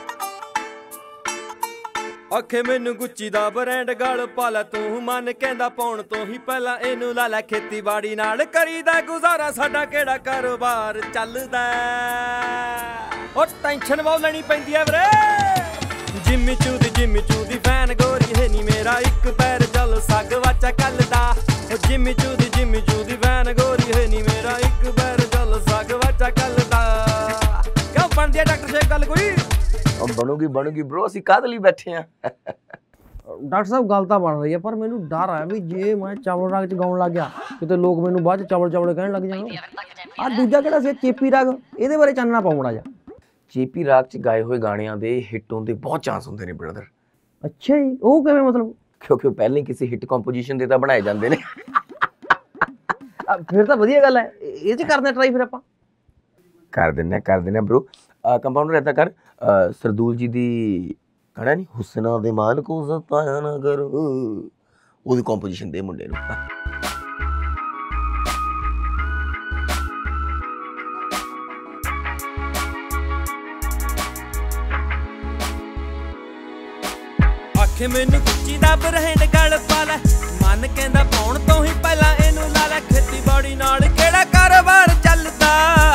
ਆਖੇ ਮੈਨੂੰ ਗੁੱਚੀ ਦਾ ਬ੍ਰਾਂਡ ਗਲ ਪਾ ਲੈ ਤੂੰ, ਮਨ ਕਹਿੰਦਾ ਪਾਉਣ ਤੋਂ ਹੀ ਪਹਿਲਾਂ ਇਹਨੂੰ ਲਾ ਲੈ। ਖੇਤੀਬਾੜੀ ਨਾਲ ਕਰੀਦਾ ਗੁਜ਼ਾਰਾ, ਸਾਡਾ ਕਿਹੜਾ ਕਾਰੋਬਾਰ ਚੱਲਦਾ। ਉਹ ਟੈਨਸ਼ਨ ਬਹੁਤ ਲੈਣੀ ਪੈਂਦੀ ਐ ਵੀਰੇ। ਜਿੰਮੀ ਚੂ ਦੀ ਜਿੰਮੀ ਚੂ ਦੀ ਫੈਨ ਗੋਰੀ ਹੈ ਨੀ ਮੇਰਾ, ਇੱਕ ਪੈਰ ਜਲ ਸੱਗ ਵਾਚਾ ਕੱਲ ਦਾ। ਉਹ ਜਿੰਮੀ ਚੂ ਦੀ ਜਿੰਮੀ ਚੂ ਦੀ ਫੈਨ ਗੋਰੀ ਹੈ ਨੀ ਮੇਰਾ, ਇੱਕ ਪੈਰ ਜਲ ਸੱਗ ਵਾਚਾ ਕੱਲ ਦਾ। ਕਿਉਂ ਬਣਦੀ ਐ ਡਾਕਟਰ ਸ਼ੇਖ ਗੱਲ ਕੋਈ? ਬਣੂਗੀ ਬਣੂਗੀ ਬ్రో, ਅਸੀਂ ਕਾਹਦੇ ਲਈ ਬੈਠੇ ਆ। ਡਾਕਟਰ ਸਾਹਿਬ ਗੱਲ ਤਾਂ ਬਣ ਰਹੀ ਹੈ, ਪਰ ਮੈਨੂੰ ਡਰ ਆ ਵੀ ਜੇ ਮੈਂ ਚਾਵਲ ਰਾਗ ਚ ਗਾਉਣ ਲੱਗ ਗਿਆ ਕਿਤੇ ਲੋਕ ਮੈਨੂੰ ਬਾਅਦ ਚ ਚਾਵਲ ਚਾਵਲ ਕਹਿਣ ਲੱਗ ਜਾਣ। ਆ ਦੂਜਾ ਕਿਹੜਾ ਸੀ ਚੇਪੀ ਰਾਗ, ਇਹਦੇ ਬਾਰੇ ਚਾਨਣਾ ਪਾਉਣਾ ਜਾ। ਚੇਪੀ ਰਾਗ ਚ ਗਾਏ ਹੋਏ ਗਾਣਿਆਂ ਦੇ ਹਿੱਟ ਹੋਣ ਦੇ ਬਹੁਤ ਚਾਂਸ ਹੁੰਦੇ ਨੇ ਬ੍ਰਦਰ। ਅੱਛਾ ਜੀ, ਉਹ ਕਿਵੇਂ ਮਤਲਬ? ਕਿਉਂਕਿ ਉਹ ਪਹਿਲਾਂ ਹੀ ਕਿਸੇ ਹਿੱਟ ਕੰਪੋਜੀਸ਼ਨ ਦੇ ਤਾਂ ਬਣਾਏ ਜਾਂਦੇ ਨੇ। ਫਿਰ ਤਾਂ ਵਧੀਆ ਗੱਲ ਹੈ, ਇਹ ਚ ਕਰਦੇ ਟਰਾਈ ਫਿਰ ਆਪਾਂ। ਕਰ ਦਿੰਨੇ ਕਰ ਦਿੰਨੇ ਬ్రో। ਕੰਪਾਊਂਡਰ ਏਦਾਂ ਕਰ, ਸਰਦੂਲ ਜੀ ਦੀ ਗਾਣਾ ਨਹੀਂ ਹੁਸਨਾ ਦੇ ਮਾਨ ਕੋ ਜ਼ਤਾਇਆ ਨਾ ਕਰ, ਉਹਦੀ ਕੰਪੋਜੀਸ਼ਨ ਦੇ ਮੁੰਡੇ ਨੂੰ। ਆਖੇ ਮੈਨੂੰ ਗੁੱਚੀ ਦਾ ਬ੍ਰਾਂਡ ਗਲ ਪਾ ਲੈ, ਮਨ ਕਹਿੰਦਾ ਪਾਉਣ ਤੋਂ ਹੀ ਪਹਿਲਾਂ ਇਹਨੂੰ ਲਾ ਲੈ। ਖੇਤੀਬਾੜੀ ਨਾਲ ਕਿਹੜਾ ਕਾਰੋਬਾਰ ਚੱਲਦਾ।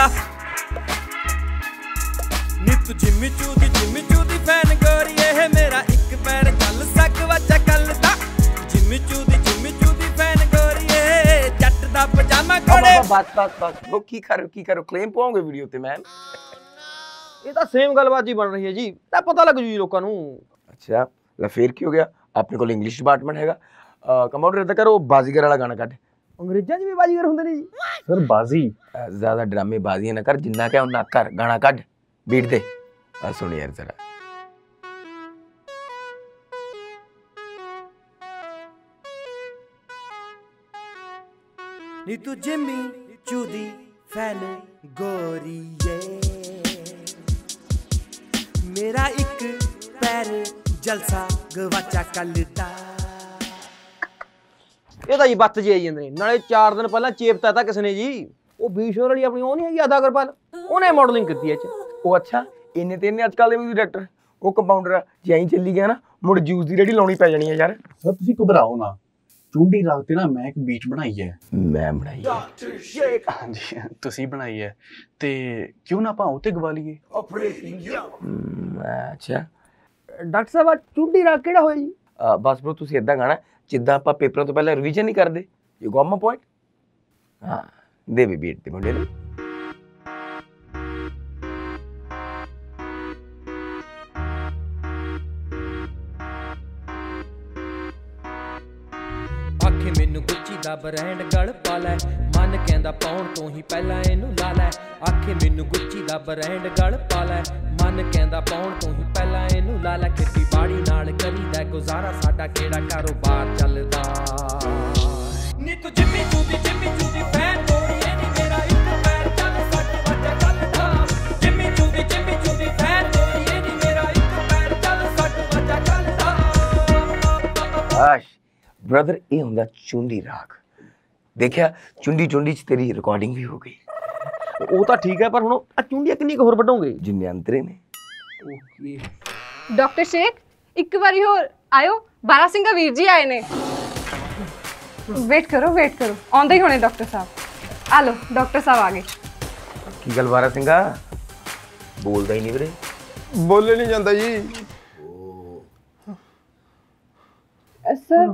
ਨਿੱਤ ਜਿੰਮੀ ਚੂ ਦੀ ਜਿੰਮੀ ਚੂ ਦੀ ਫੈਨ ਗੋਰੀ ਇਹ ਮੇਰਾ, ਇੱਕ ਪੈਰ ਚੱਲ ਸੱਕ ਵਾਚਾ ਕੱਲ ਦਾ। ਜਿੰਮੀ ਚੂ ਦੀ ਜਿੰਮੀ ਚੂ ਦੀ ਫੈਨ ਗੋਰੀ ਇਹ, ਜੱਟ ਦਾ ਪਜਾਮਾ ਕੋੜੇ। ਬਸ ਬਸ ਬਸ ਉਹ ਕੀ ਕਰੋ ਕੀ ਕਰੋ, ਕਲੇਮ ਪਾਉਂਗੇ ਵੀਡੀਓ ਤੇ ਮੈਨ। ਇਹ ਤਾਂ ਸੇਮ ਗੱਲਬਾਤ ਜੀ ਬਣ ਰਹੀ ਹੈ ਜੀ, ਤਾਂ ਪਤਾ ਲੱਗ ਜੂ ਜੀ ਲੋਕਾਂ ਨੂੰ। ਅੱਛਾ ਲੈ ਫੇਰ ਕੀ ਹੋ ਗਿਆ, ਆਪਣੇ ਕੋਲ ਇੰਗਲਿਸ਼ ਡਿਪਾਰਟਮੈਂਟ ਹੈਗਾ। ਕੰਪਾਊਂਡਰ ਏਦਾਂ ਕਰੋ, ਬਾਜ਼ੀਗਰ ਵਾਲਾ ਗਾਣਾ ਕੱਢ। ਅੰਗਰੇਜ਼ਾਂ 'ਚ ਵੀ ਬਾਜ਼ੀਗਰ ਹੁੰਦੇ ਨੇ ਜੀ? ਸਰ ਬਾਜ਼ੀ ਜ਼ਿਆਦਾ ਡਰਾਮੇ ਬਾਜ਼ੀਆਂ ਨਾ ਕਰ, ਜਿੰਨਾ ਕਿ ਉਹਨਾਂ ਕਰ ਗਾਣਾ ਕੱਢ ਬੀਟ ਦੇ। ਆ ਸੁਣ ਯਾਰ ਜ਼ਰਾ। ਨੀ ਤੂੰ ਜਿੰਮੀ ਚੂ ਦੀ ਫੈਨ ਗੋਰੀਏ, ਮੇਰਾ ਇੱਕ ਪੈਰ ਜਲਸਾ ਗਵਾਚਾ ਕੱਲ ਦਾ। ਇਹ ਤਾਂ ਜੀ ਬੱਤ ਜੀ ਆਈ ਜਾਂਦੇ ਨੇ। ਨਾਲੇ ਚਾਰ ਦਿਨ ਪਹਿਲਾਂ ਚੇਪਤਾ ਤਾਂ ਕਿਸੇ ਨੇ ਜੀ, ਉਹ ਬੀਸ਼ੋਰ ਵਾਲੀ ਆਪਣੀ ਉਹ ਨਹੀਂ ਹੈਗੀ ਅਦਾ ਅਗਰਵਾਲ, ਉਹਨੇ ਮਾਡਲਿੰਗ ਕੀਤੀ ਐ ਚ। ਉਹ ਅੱਛਾ ਇੰਨੇ ਤੇ ਇੰਨੇ ਅੱਜ ਕੱਲ੍ਹ ਦੇ ਵੀ ਡਾਇਰੈਕਟਰ। ਉਹ ਕੰਪਾਊਂਡਰ ਆ, ਜੇ ਐਂ ਚੱਲੀ ਗਿਆ ਨਾ ਮੁੜ ਜੂਸ ਦੀ ਰੇਹੜੀ ਲਾਉਣੀ ਪੈ ਜਾਣੀ ਹੈ ਯਾਰ। ਸਰ ਤੁਸੀਂ ਘਬਰਾਓ ਨਾ, ਚੁੰਡੀ ਰਾਗ ਤੇ ਨਾ ਮੈਂ ਇੱਕ ਬੀਚ ਬਣਾਈ ਹੈ। ਮੈਂ ਬਣਾਈ ਹੈ? ਹਾਂਜੀ ਤੁਸੀਂ ਬਣਾਈ ਹੈ, ਤੇ ਕਿਉਂ ਨਾ ਆਪਾਂ ਉਹ ਤੇ ਗਵਾ ਲਈਏ। ਅੱਛਾ ਡਾਕਟਰ ਸਾਹਿਬ ਚੁੰਡੀ ਰਾਗ ਕਿਹੜਾ ਹੋਇਆ ਜੀ? ਬਸ ਬ్రో ਤੁਸੀਂ ਏਦਾਂ ਗਾਣਾ ਜਿੱਦਾਂ ਆਪਾਂ ਪੇਪਰਾਂ ਤੋਂ ਪਹਿਲਾਂ ਰਿਵੀਜ਼ਨ ਨਹੀਂ ਕਰਦੇ। You got my point? ਹਾਂ ਦੇ ਵੀ ਬੀਟ ਤੇ ਮੁੰਡੇ ਨੂੰ। ਆਖੇ ਮੈਨੂੰ ਗੁੱਚੀ ਦਾ ਬ੍ਰਾਂਡ ਗਲ ਪਾ ਲੈ, ਮਨ ਕਹਿੰਦਾ ਪਾਉਣ ਤੋਂ ਹੀ ਪਹਿਲਾਂ ਇਹਨੂੰ ਲਾ ਲੈ। ਆਖੇ ਮੈਨੂੰ ਗੁੱਚੀ ਦਾ ਬ੍ਰਾਂਡ ਗਲ ਪਾ ਲੈ, ਮਨ ਕਹਿੰਦਾ ਪਾਉਣ ਤੋਂ ਹੀ ਪਹਿਲਾਂ ਇਹਨੂੰ ਲਾ ਲੈ। ਖੇਤੀਬਾੜੀ ਨਾਲ ਕਰੀਦਾ ਗੁਜ਼ਾਰਾ, ਸਾਡਾ ਕਿਹੜਾ ਕਾਰੋਬਾਰ ਚੱਲਦਾ। ਨੀ ਤੂੰ ਜਿੰਮੀ ਚੂ ਦੀ ਜਿੰਮੀ ਚੂ ਦੀ ਫੈਨ ਗੋਰੀਏ ਨੀ ਮੇਰਾ, ਇੱਕ ਪੈਰ ਚੱਲ ਸੱਟ ਵਾਚਾ ਕੱਲ ਦਾ। ਜਿੰਮੀ ਚੂ ਦੀ ਜਿੰਮੀ ਚੂ ਦੀ ਫੈਨ ਗੋਰੀਏ ਨੀ ਮੇਰਾ, ਇੱਕ ਪੈਰ ਚੱਲ ਸੱਟ ਵਾਚਾ ਕੱਲ ਦਾ। ਆਸ਼ ਬ੍ਰਦਰ ਇਹ ਹੁੰਦਾ ਚੁੰਡੀ ਰਾਗ। ਦੇਖਿਆ ਚੁੰਡੀ ਚੁੰਡੀ ਚ ਤੇਰੀ ਰਿਕਾਰਡਿੰਗ ਵੀ ਹੋ ਗਈ। ਉਹ ਤਾਂ ਠੀਕ ਹੈ, ਪਰ ਹੁਣ ਆ ਚੁੰਡੀਆਂ ਕਿੰਨੀ ਕੁ ਹੋਰ ਵੱਢੋਗੇ? ਜਿੰਨੇ ਅੰਤਰੇ ਨੇ। ਓਕੇ ਡਾਕਟਰ ਸ਼ੇਖ ਇੱਕ ਵਾਰੀ ਹੋਰ ਆਇਓ, ਬਾਰਾ ਸਿੰਘਾ ਵੀਰ ਜੀ ਆਏ ਨੇ। ਵੇਟ ਕਰੋ ਵੇਟ ਕਰੋ, ਆਉਂਦੇ ਹੀ ਹੋਣੇ ਡਾਕਟਰ ਸਾਹਿਬ। ਆ ਲੋ ਡਾਕਟਰ ਸਾਹਿਬ ਆ ਗਏ। ਕੀ ਗੱਲ ਬਾਰਾ ਸਿੰਘਾ, ਬੋਲਦਾ ਹੀ ਨਹੀਂ ਵੀਰੇ? ਬੋਲੇ ਨਹੀਂ ਜਾਂਦਾ ਜੀ ਸਰ।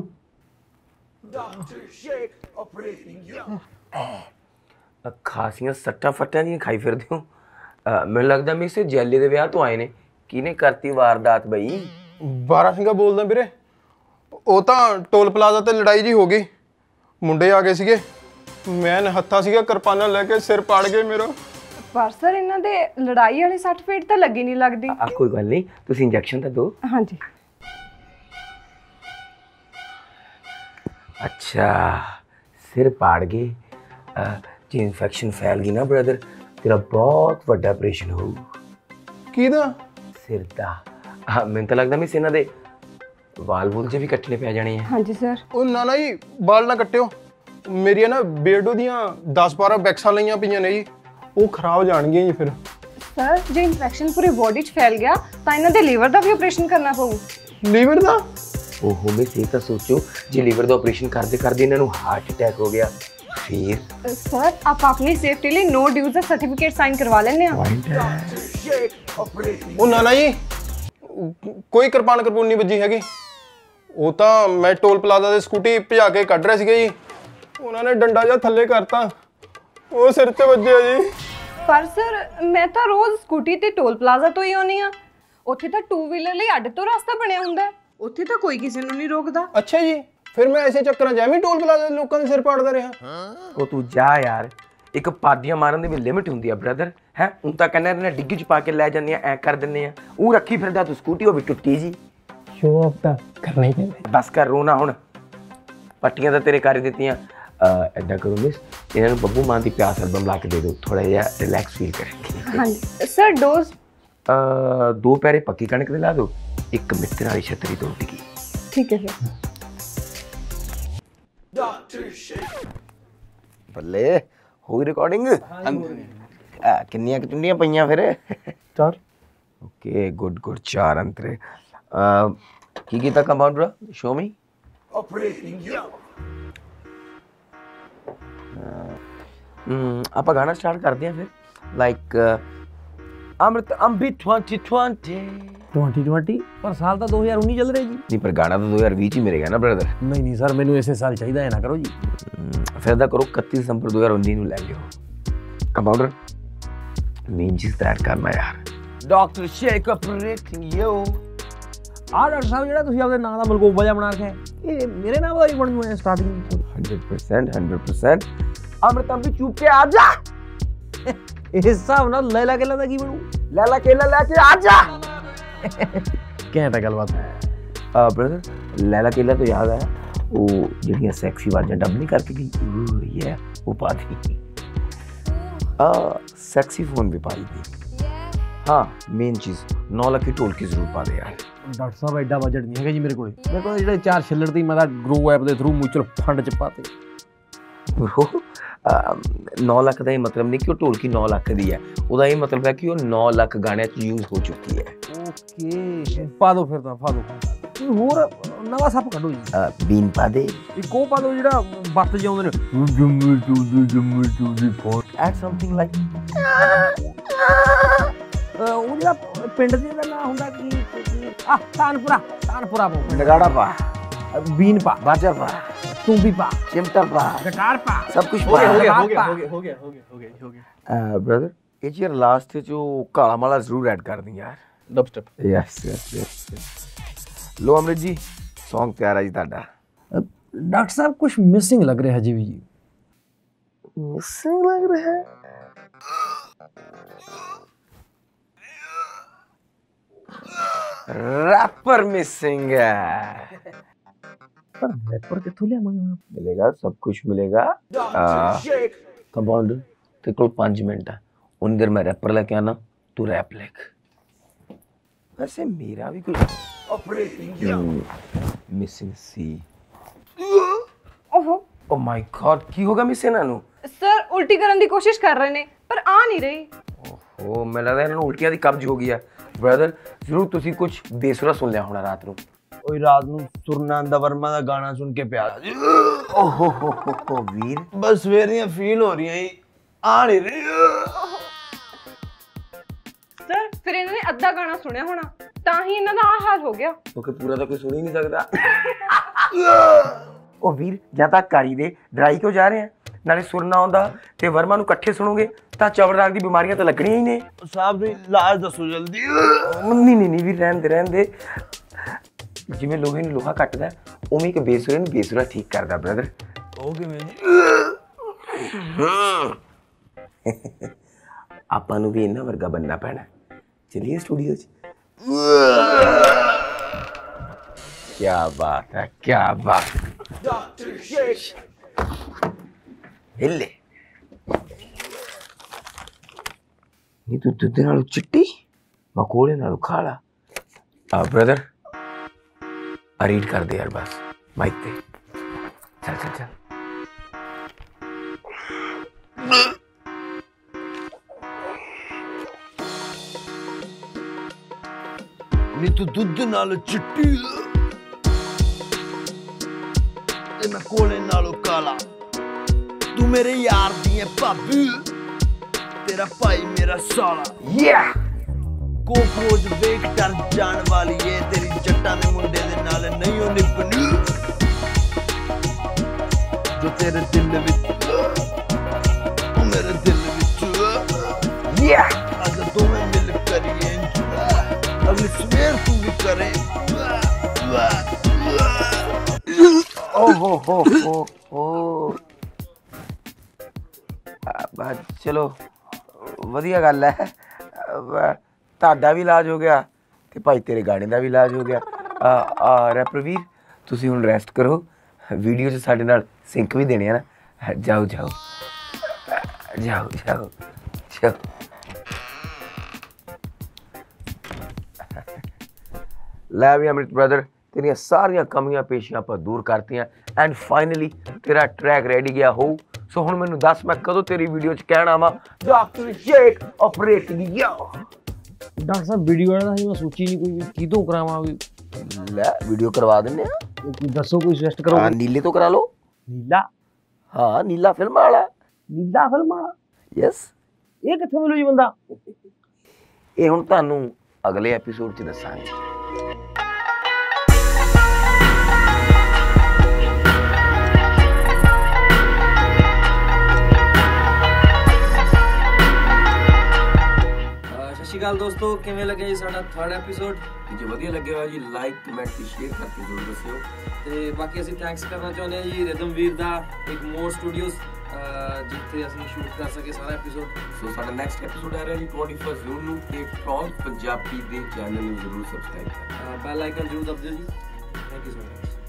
ਖਾਸੀਆਂ ਸੱਟਾਂ ਫੱਟਾਂ ਦੀਆਂ ਖਾਈ ਫਿਰਦੇ ਹੋ। ਮੈਨੂੰ ਲੱਗਦਾ ਮੈਂ ਇਸੇ ਜੈਲੇ ਦੇ ਵਿਆਹ ਤੋਂ ਆਏ ਨੇ। ਕਿਹਨੇ ਕਰਤੀ ਵਾਰਦਾਤ ਬਈ? ਬਾਰਾ ਸਿੰਘਾ ਬੋਲਦਾ ਵੀਰੇ। ਉਹ ਤਾਂ ਟੋਲ ਪਲਾਜ਼ਾ ਤੇ ਲੜਾਈ ਜੀ ਹੋ ਗਈ, ਮੁੰਡੇ ਆ ਗਏ ਸੀਗੇ, ਮੈਂ ਨਹੱਥਾ ਸੀਗਾ, ਕਿਰਪਾਨਾਂ ਲੈ ਕੇ ਸਿਰ ਪਾੜ ਗਏ ਮੇਰਾ। ਪਰ ਸਰ ਇਹਨਾਂ ਦੇ ਲੜਾਈ ਵਾਲੀ ਸੱਟ ਫੇਟ ਤਾਂ ਲੱਗੀ ਨਹੀਂ ਲੱਗਦੀ। ਆ ਕੋਈ ਗੱਲ ਨਹੀਂ, ਤੁਸੀਂ ਇੰਜੈਕਸ਼ਨ ਤਾਂ ਦਿਓ। ਹਾਂਜੀ। अच्छा सिर पाड़ गए, जे इन्फेक्शन फैल गई ना ब्रदर, तेरा बहुत बड़ा ऑपरेशन हो। किहदा? सिर दा। हाँ, मैंने तो लगता मैं इन्हां दे वाल वूल जे भी कट्टने पै जाने हैं। हाँ जी सर। ओ ना ना जी, बाल ना कट्टियो, मेरिया ना बेयरडो दियां दस बारह वैक्सां लईयां पईयां ने जी, वो खराब हो जाणगीਆਂ जी। फिर सर जे इन्फेक्शन पूरी बॉडी च फैल गया तां इन्हां दे लीवर दा भी ऑपरेशन करना पਊ। लीवर दा? ओहो मैं से तो सोचो जे लीवर दा ऑपरेशन करते करते इन्हां नूं हार्ट अटैक हो गया फिर। सर आप अपनी सेफ्टी लिए नो ड्यूज दा सर्टिफिकेट साइन करवा लेने हैं। ओ ना ना जी, कोई किरपान करपून नहीं ਵੱਜੀ ਹੈਗੀ। ਉਹ ਤਾਂ ਮੈਂ ਟੋਲ ਪਲਾਜ਼ਾ ਦੇ ਸਕੂਟੀ ਭਜਾ ਕੇ ਕੱਢ ਰਿਹਾ ਸੀਗਾ ਜੀ, ਉਹਨਾਂ ਨੇ ਡੰਡਾ ਜਿਹਾ ਥੱਲੇ ਕਰਤਾ, ਉਹ ਸਿਰ ਤੇ ਵੱਜਿਆ ਜੀ। ਪਰ ਸਰ ਮੈਂ ਤਾਂ ਰੋਜ਼ ਸਕੂਟੀ ਤੇ ਟੋਲ ਪਲਾਜ਼ਾ ਤੋਂ ਹੀ ਆਉਣੀ ਆ, ਉੱਥੇ ਤਾਂ ਟੂ ਵੀਲਰ ਲਈ ਅੱਡ ਤੋਂ ਰਸਤਾ ਬਣਿਆ ਹੁੰਦਾ, ਉੱਥੇ ਤਾਂ ਕੋਈ ਕਿਸੇ ਨੂੰ ਨਹੀਂ ਰੋਕਦਾ। ਅੱਛਾ ਜੀ, ਫਿਰ ਮੈਂ ਐਸੇ ਚੱਕਰਾਂ ਜੈਵੇਂ ਟੋਲ ਪਲਾਜ਼ਾ ਦੇ ਲੋਕਾਂ ਦੇ ਸਿਰ ਪਾੜਦਾ ਰਿਹਾ। ਉਹ ਤੂੰ ਜਾ ਯਾਰ, ਇੱਕ ਪਾਦੀਆਂ ਮਾਰਨ ਦੀ ਵੀ ਲਿਮਿਟ ਹੁੰਦੀ ਆ ਬ੍ਰਦਰ। ਹੈ ਹੁਣ ਤਾਂ ਕਹਿੰਦਾ ਇਹਨਾਂ ਡਿੱਗੀ ਚ ਪਾ ਕੇ ਲੈ ਜਾਂਦੇ ਆ, ਐ ਕਰ ਦਿੰਦੇ ਆ। ਉਹ ਰੱਖੀ ਫਿਰਦਾ ਤੂੰ ਸਕੂਟੀ, ਉਹ ਵੀ ਟੁੱਟੀ ਜੀ। ਸ਼ੋ ਆਫ ਤਾਂ ਕਰਨਾ ਹੀ ਪੈਂਦਾ। ਬਸ ਕਰ, ਰੋਣਾ ਹੁਣ, ਪੱਟੀਆਂ ਤਾਂ ਤੇਰੇ ਕਰ ਦਿੱਤੀਆਂ। ਐਦਾਂ ਕਰੋ ਮਿਸ, ਇਹਨਾਂ ਨੂੰ ਬੱਬੂ ਮਾਨ ਦੀ ਪਿਆਸ ਐਲਬਮ ਲਾ ਕੇ ਦੇ ਦਿਓ, ਥੋੜਾ ਜਿਹਾ ਰਿਲੈਕਸ ਫੀਲ ਕਰਨਗੇ। ਹਾਂਜੀ ਸਰ। ਡੋਜ਼ ਦੋ ਪੈਰੇ ਪੱਕੀ ਕਣਕ ਦੇ ਲਾ ਦਿਓ, ਇੱਕ ਮਿੱਤਰ ਵਾਲੀ ਛਤਰੀ ਤੋਂ ਉੱਡ ਗਈ। ਠੀਕ ਹੈ ਸਰ। ਬੱਲੇ ਹੋ ਗਈ ਰਿਕਾਰਡਿੰਗ? ਕਿੰਨੀਆਂ ਕੁ ਚੁੰਡੀਆਂ ਪਈਆਂ ਫਿਰ? ਚਾਰ। ਓਕੇ ਗੁੱਡ ਗੁੱਡ, ਚਾਰ ਅੰਤਰੇ। ਕੀ ਕੀਤਾ ਕੰਪਾਊਂਡਰ? Show me. ਆਪਾਂ ਗਾਣਾ ਸਟਾਰਟ ਕਰਦੇ ਹਾਂ ਫਿਰ, like Amrit Ambi twenty twenty twenty twenty पर साल तो दो हज़ार उन्नीस चल रही जी। नहीं पर गाना तो दो हज़ार बीस ही मिलेगा ना ब्रदर। नहीं नहीं सर, मैनू इसे साल चाहिए है ना करो जी। फिर दा करो इकतीस दिसंबर दो हज़ार उन्नीस ਨੂੰ ਲੈ ਲਿਓ। कंपाउंडर मेन चीज तैयार करना यार। डॉक्टर शेख ऑपरेटिंग यो। आ डॉक्टर साहब जेड़ा ਤੁਸੀਂ ਆਪਦੇ ਨਾਂ ਦਾ ਮਲਗੋਬਾ ਜਿਹਾ ਬਣਾ ਕੇ ਇਹ ਮੇਰੇ ਨਾਮ ਦਾ ਹੀ ਬਣ ਜੂਏ starting. Hundred percent hundred percent Amrit Ambi चुप के आ जा। इस हिसाब नाल लैला केला दा की बनू? लैला केला लेके आ जा। कहता गलबात आ ब्रदर, लैला केला तो याद आया, वो ਜਿਹੜੀਆਂ ਸੈਕਸੀ ਆਵਾਜ਼ਾਂ ਡਬ ਨਹੀਂ ਕਰਕੇ ਗਈ, ਉਹ ਇਹ ਉਹ ਪਾਤੀ आ सेक्सी फोन भी पाई थी। हाँ मेन चीज नौ लाख की टोल की जरूर पा दे यार। डॉक्टर साहब एडा बजट नहीं है जी मेरे को। मेरे को ਜਿਹੜੇ ਚਾਰ ਛਿੱਲੜ ਦੀ ਮੈਂ ਤਾਂ ਗਰੋ ਐਪ ਦੇ ਥਰੂ ਮਿਊਚੁਅਲ ਫੰਡ ਚ ਪਾਤੇ। ब्रो नौ लाख ਦਾ ਇਹ ਮਤਲਬ ਨਹੀਂ ਕਿ ਉਹ ਢੋਲਕੀ ਨੌ ਲੱਖ ਦੀ ਹੈ, ਉਹਦਾ ਇਹ ਮਤਲਬ ਹੈ ਕਿ ਉਹ ਨੌ ਲੱਖ ਗਾਣਿਆਂ 'ਚ ਯੂਜ਼ ਹੋ ਚੁੱਕੀ ਹੈ। ਓਕੇ ਪਾ ਦੋ ਫਿਰ ਤਾਂ, ਪਾ ਦੋ ਕੋਈ ਹੋਰ ਨਵਾਂ ਸੱਪ ਕੱਢੋ ਜੀ। ਬੀਨ ਪਾ ਦੇ, ਇੱਕ ਉਹ ਪਾ ਦੋ ਜਿਹੜਾ ਬੱਤ ਜਿਉਂਦੇ ਨੇ ਜੰਮੂ ਚੂਦੀ ਜੰਮੂ ਚੂਦੀ ਫੋਨ ਐਡ ਸਮਥਿੰਗ ਲਾਈਕ ਉਹ ਜਿਹੜਾ ਪਿੰਡ ਦੇ ਦਾ ਨਾਂ ਹੁੰਦਾ ਕੀ ਆ ਤਾਨਪੁਰਾ। ਤਾਨਪੁਰਾ ਪਾ, ਨਗਾੜਾ ਪਾ, बीन पा, बाजा पा, तुम्बी पा, चिमटा पा, गिटार पा, सब कुछ हो पा। गया हो गया हो गया हो गया हो गया हो गया हो गया हो गया ब्रदर ये यार लास्ट जो काला माला जरूर ऐड कर दी यार। Dubstep. Yes yes yes. लो अमृत जी सॉन्ग तैयार है जी ਤੁਹਾਡਾ। डॉक्टर साहब कुछ मिसिंग लग रहा है जी। जी मिसिंग लग रहा है? रैपर मिसिंग है। पर रैपर किथों लियावांगे? मिलेगा, सब कुछ मिलेगा। कंपाउंडर तेरे को पाँच मिनट है, उन देर मैं रैपर लेके आना, तू रैप लिख। वैसे मेरा भी कुछ मिसिंग सी। ओहो ओ माय गॉड की होगा मिसिंग नानू? सर उल्टी करने की कोशिश कर रहे ने, ਪਰ ਆ ਨਹੀਂ ਰਹੀ। ਓਹੋ ਮੈਨੂੰ ਲੱਗਦਾ ਇਹਨਾਂ ਨੂੰ ਉਲਟੀਆਂ ਦੀ ਕਬਜ਼ ਹੋ ਗਈ ਹੈ। ਬ੍ਰਦਰ ਜ਼ਰੂਰ ਤੁਸੀਂ ਕੁਝ ਬੇਸੁਰਾ ਸੁਣ ਲਿਆ ਹੋਣਾ ਰਾਤ ਨੂੰ। ਓਏ ਰਾਤ ਨੂੰ ਸੁਰਨੰਦਾ ਵਰਮਾ ਦਾ ਗਾਣਾ ਸੁਣ ਕੇ ਪਿਆ। ਓਹੋ ਹੋ ਹੋ ਵੀਰ ਬਸ ਸਵੇਰ ਦੀਆਂ ਫੀਲ ਹੋ ਰਹੀਆਂ ਹੀ ਆ ਨਹੀਂ ਰਹੀ। ਸਰ ਫਿਰ ਇਹਨਾਂ ਨੇ ਅੱਧਾ ਗਾਣਾ ਸੁਣਿਆ ਹੋਣਾ ਤਾਂ ਹੀ ਇਹਨਾਂ ਦਾ ਆ ਹਾਲ ਹੋ ਗਿਆ। ਕਿਉਂਕਿ ਪੂਰਾ ਤਾਂ ਕੋਈ ਸੁਣ ਹੀ ਨਹੀਂ ਸਕਦਾ। ਉਹ ਵੀਰ ਜਾਂ ਤਾਂ ਕਾਰੀ ਦੇ ਡਰਾਈ ਕਿਉਂ ਜਾ ਰਹੇ ਆ, ਨਾਲੇ ਸੁਰਨਾ ਆਉਂਦਾ ਤੇ ਵਰਮਾ ਨੂੰ ਇਕੱਠੇ ਸੁਣੋਗੇ ਤਾਂ ਚਵਰ ਰਾਗ ਦੀ ਬਿਮਾਰੀਆਂ ਤਾਂ ਲੱਗਣੀਆਂ ਹੀ ਨੇ। ਸਾਹਿਬ ਦੀ ਇਲਾਜ ਦੱਸੋ ਜਲਦੀ। ਨਹੀਂ ਨਹੀਂ ਨਹੀਂ ਵੀਰ ਰਹਿਣ ਦੇ ਰਹਿਣ ਦੇ। ਜਿਵੇਂ ਲੋਹੇ ਨੂੰ ਲੋਹਾ ਕੱਟਦਾ ਉਵੇਂ ਇੱਕ ਬੇਸੁਰੇ ਨੂੰ ਬੇਸੁਰਾ ਠੀਕ ਕਰਦਾ ਬ੍ਰਦਰ। ਉਹ ਕਿਵੇਂ ਜੀ? ਆਪਾਂ ਨੂੰ ਵੀ ਇਹਨਾਂ ਵਰਗਾ ਬਣਨਾ ਪੈਣਾ। ਚਲਿਏ ਸਟੂਡੀਓ 'ਚ। क्या बात है, क्या बात। हिले नी तू दुध नालों चिट्टी मकोड़े नालों खाला। आ ब्रदर आ रीड कर दे यार बस माइक पे। चल चल चल। नी तू दुध नालों चिट्टी मैं कोले नालों काला। तू मेरे यार दी है भाभी, तेरा भाई मेरा साला। yeah! कोकरोच वेख डर जान वाली है तेरी जट्टा ने मुंडे दे नाल नहीं हो निपनी। जो तेरे दिल विच ओ मेरे दिल विच yeah! अज दोवें मिल करिए अगली सवेर तू भी करे। ओ हो हो हो हो। बस चलो ਵਧੀਆ ਗੱਲ ਹੈ। ਤੁਹਾਡਾ ਵੀ ਇਲਾਜ ਹੋ ਗਿਆ ਤੇ ਭਾਈ ਤੇਰੇ ਗਾਣੇ ਦਾ ਵੀ ਇਲਾਜ ਹੋ ਗਿਆ। ਆ ਰੈਪਰ ਵੀਰ ਤੁਸੀਂ ਹੁਣ ਰੈਸਟ ਕਰੋ। ਵੀਡੀਓ 'ਚ ਸਾਡੇ ਨਾਲ ਸਿੰਕ ਵੀ ਦੇਣੇ ਆ ਨਾ। ਜਾਓ ਜਾਓ ਜਾਓ ਜਾਓ ਜਾਓ। ਲੈ ਵੀ ਅਮਰਿਤ ਬ੍ਰਦਰ तेरिया सारिया कमियां पेशियां आप दूर करती एंड फाइनली तेरा ट्रैक रेडी गया हो। सो हुण मैनू दस मैं कदों तेरी वीडियो च कहना वा डॉक्टर शेख ऑपरेट गया। डॉक्टर साहब वीडियो वाला ही मैं सोची नहीं कोई किदों करावां। ले वीडियो करवा दिन्ने आ। दसो कोई सजेस्ट करो। हां नीले तो करा लो। नीला? हां नीला फिल्म वाला। नीला फिल्म वाला? यस। ये कित्थे मिलू जी बंदा? ये हुण तुहानू अगले एपीसोड च दसांगे। ਗੱਲ ਦੋਸਤੋ ਕਿਵੇਂ ਲੱਗਿਆ ਜੀ ਸਾਡਾ ਥਰਡ ਐਪੀਸੋਡ? ਜੇ ਵਧੀਆ ਲੱਗਿਆ ਜੀ ਲਾਈਕ ਕਮੈਂਟ ਤੇ ਸ਼ੇਅਰ ਕਰਕੇ ਜ਼ਰੂਰ ਦੱਸਿਓ। ਤੇ ਬਾਕੀ ਅਸੀਂ ਥੈਂਕਸ ਕਰਨਾ ਚਾਹੁੰਦੇ ਹਾਂ ਜੀ ਰਿਦਮ ਵੀਰ ਦਾ ਇਗਮੋਰ ਸਟੂਡੀਓਜ਼ ਜਿੱਥੇ ਅਸੀਂ ਸ਼ੂਟ ਕਰ ਸਕੇ ਸਾਰਾ ਐਪੀਸੋਡ। ਸੋ ਸਾਡਾ ਨੈਕਸਟ ਐਪੀਸੋਡ ਆ ਰਿਹਾ ਜੀ ਇਕੱਤੀ ਜੂਨ ਨੂੰ ਤੇ ਪ੍ਰੌਂਜ ਪੰਜਾਬੀ ਦੇ ਚੈਨਲ ਨੂੰ ਜ਼ਰੂਰ ਸਬਸਕ੍ਰਾਈਬ ਕਰੋ। ਬੈਲ ਆਈਕਨ ਜ਼ਰੂਰ ਦਬਾ ਦਿਓ ਜੀ। Thank you so much.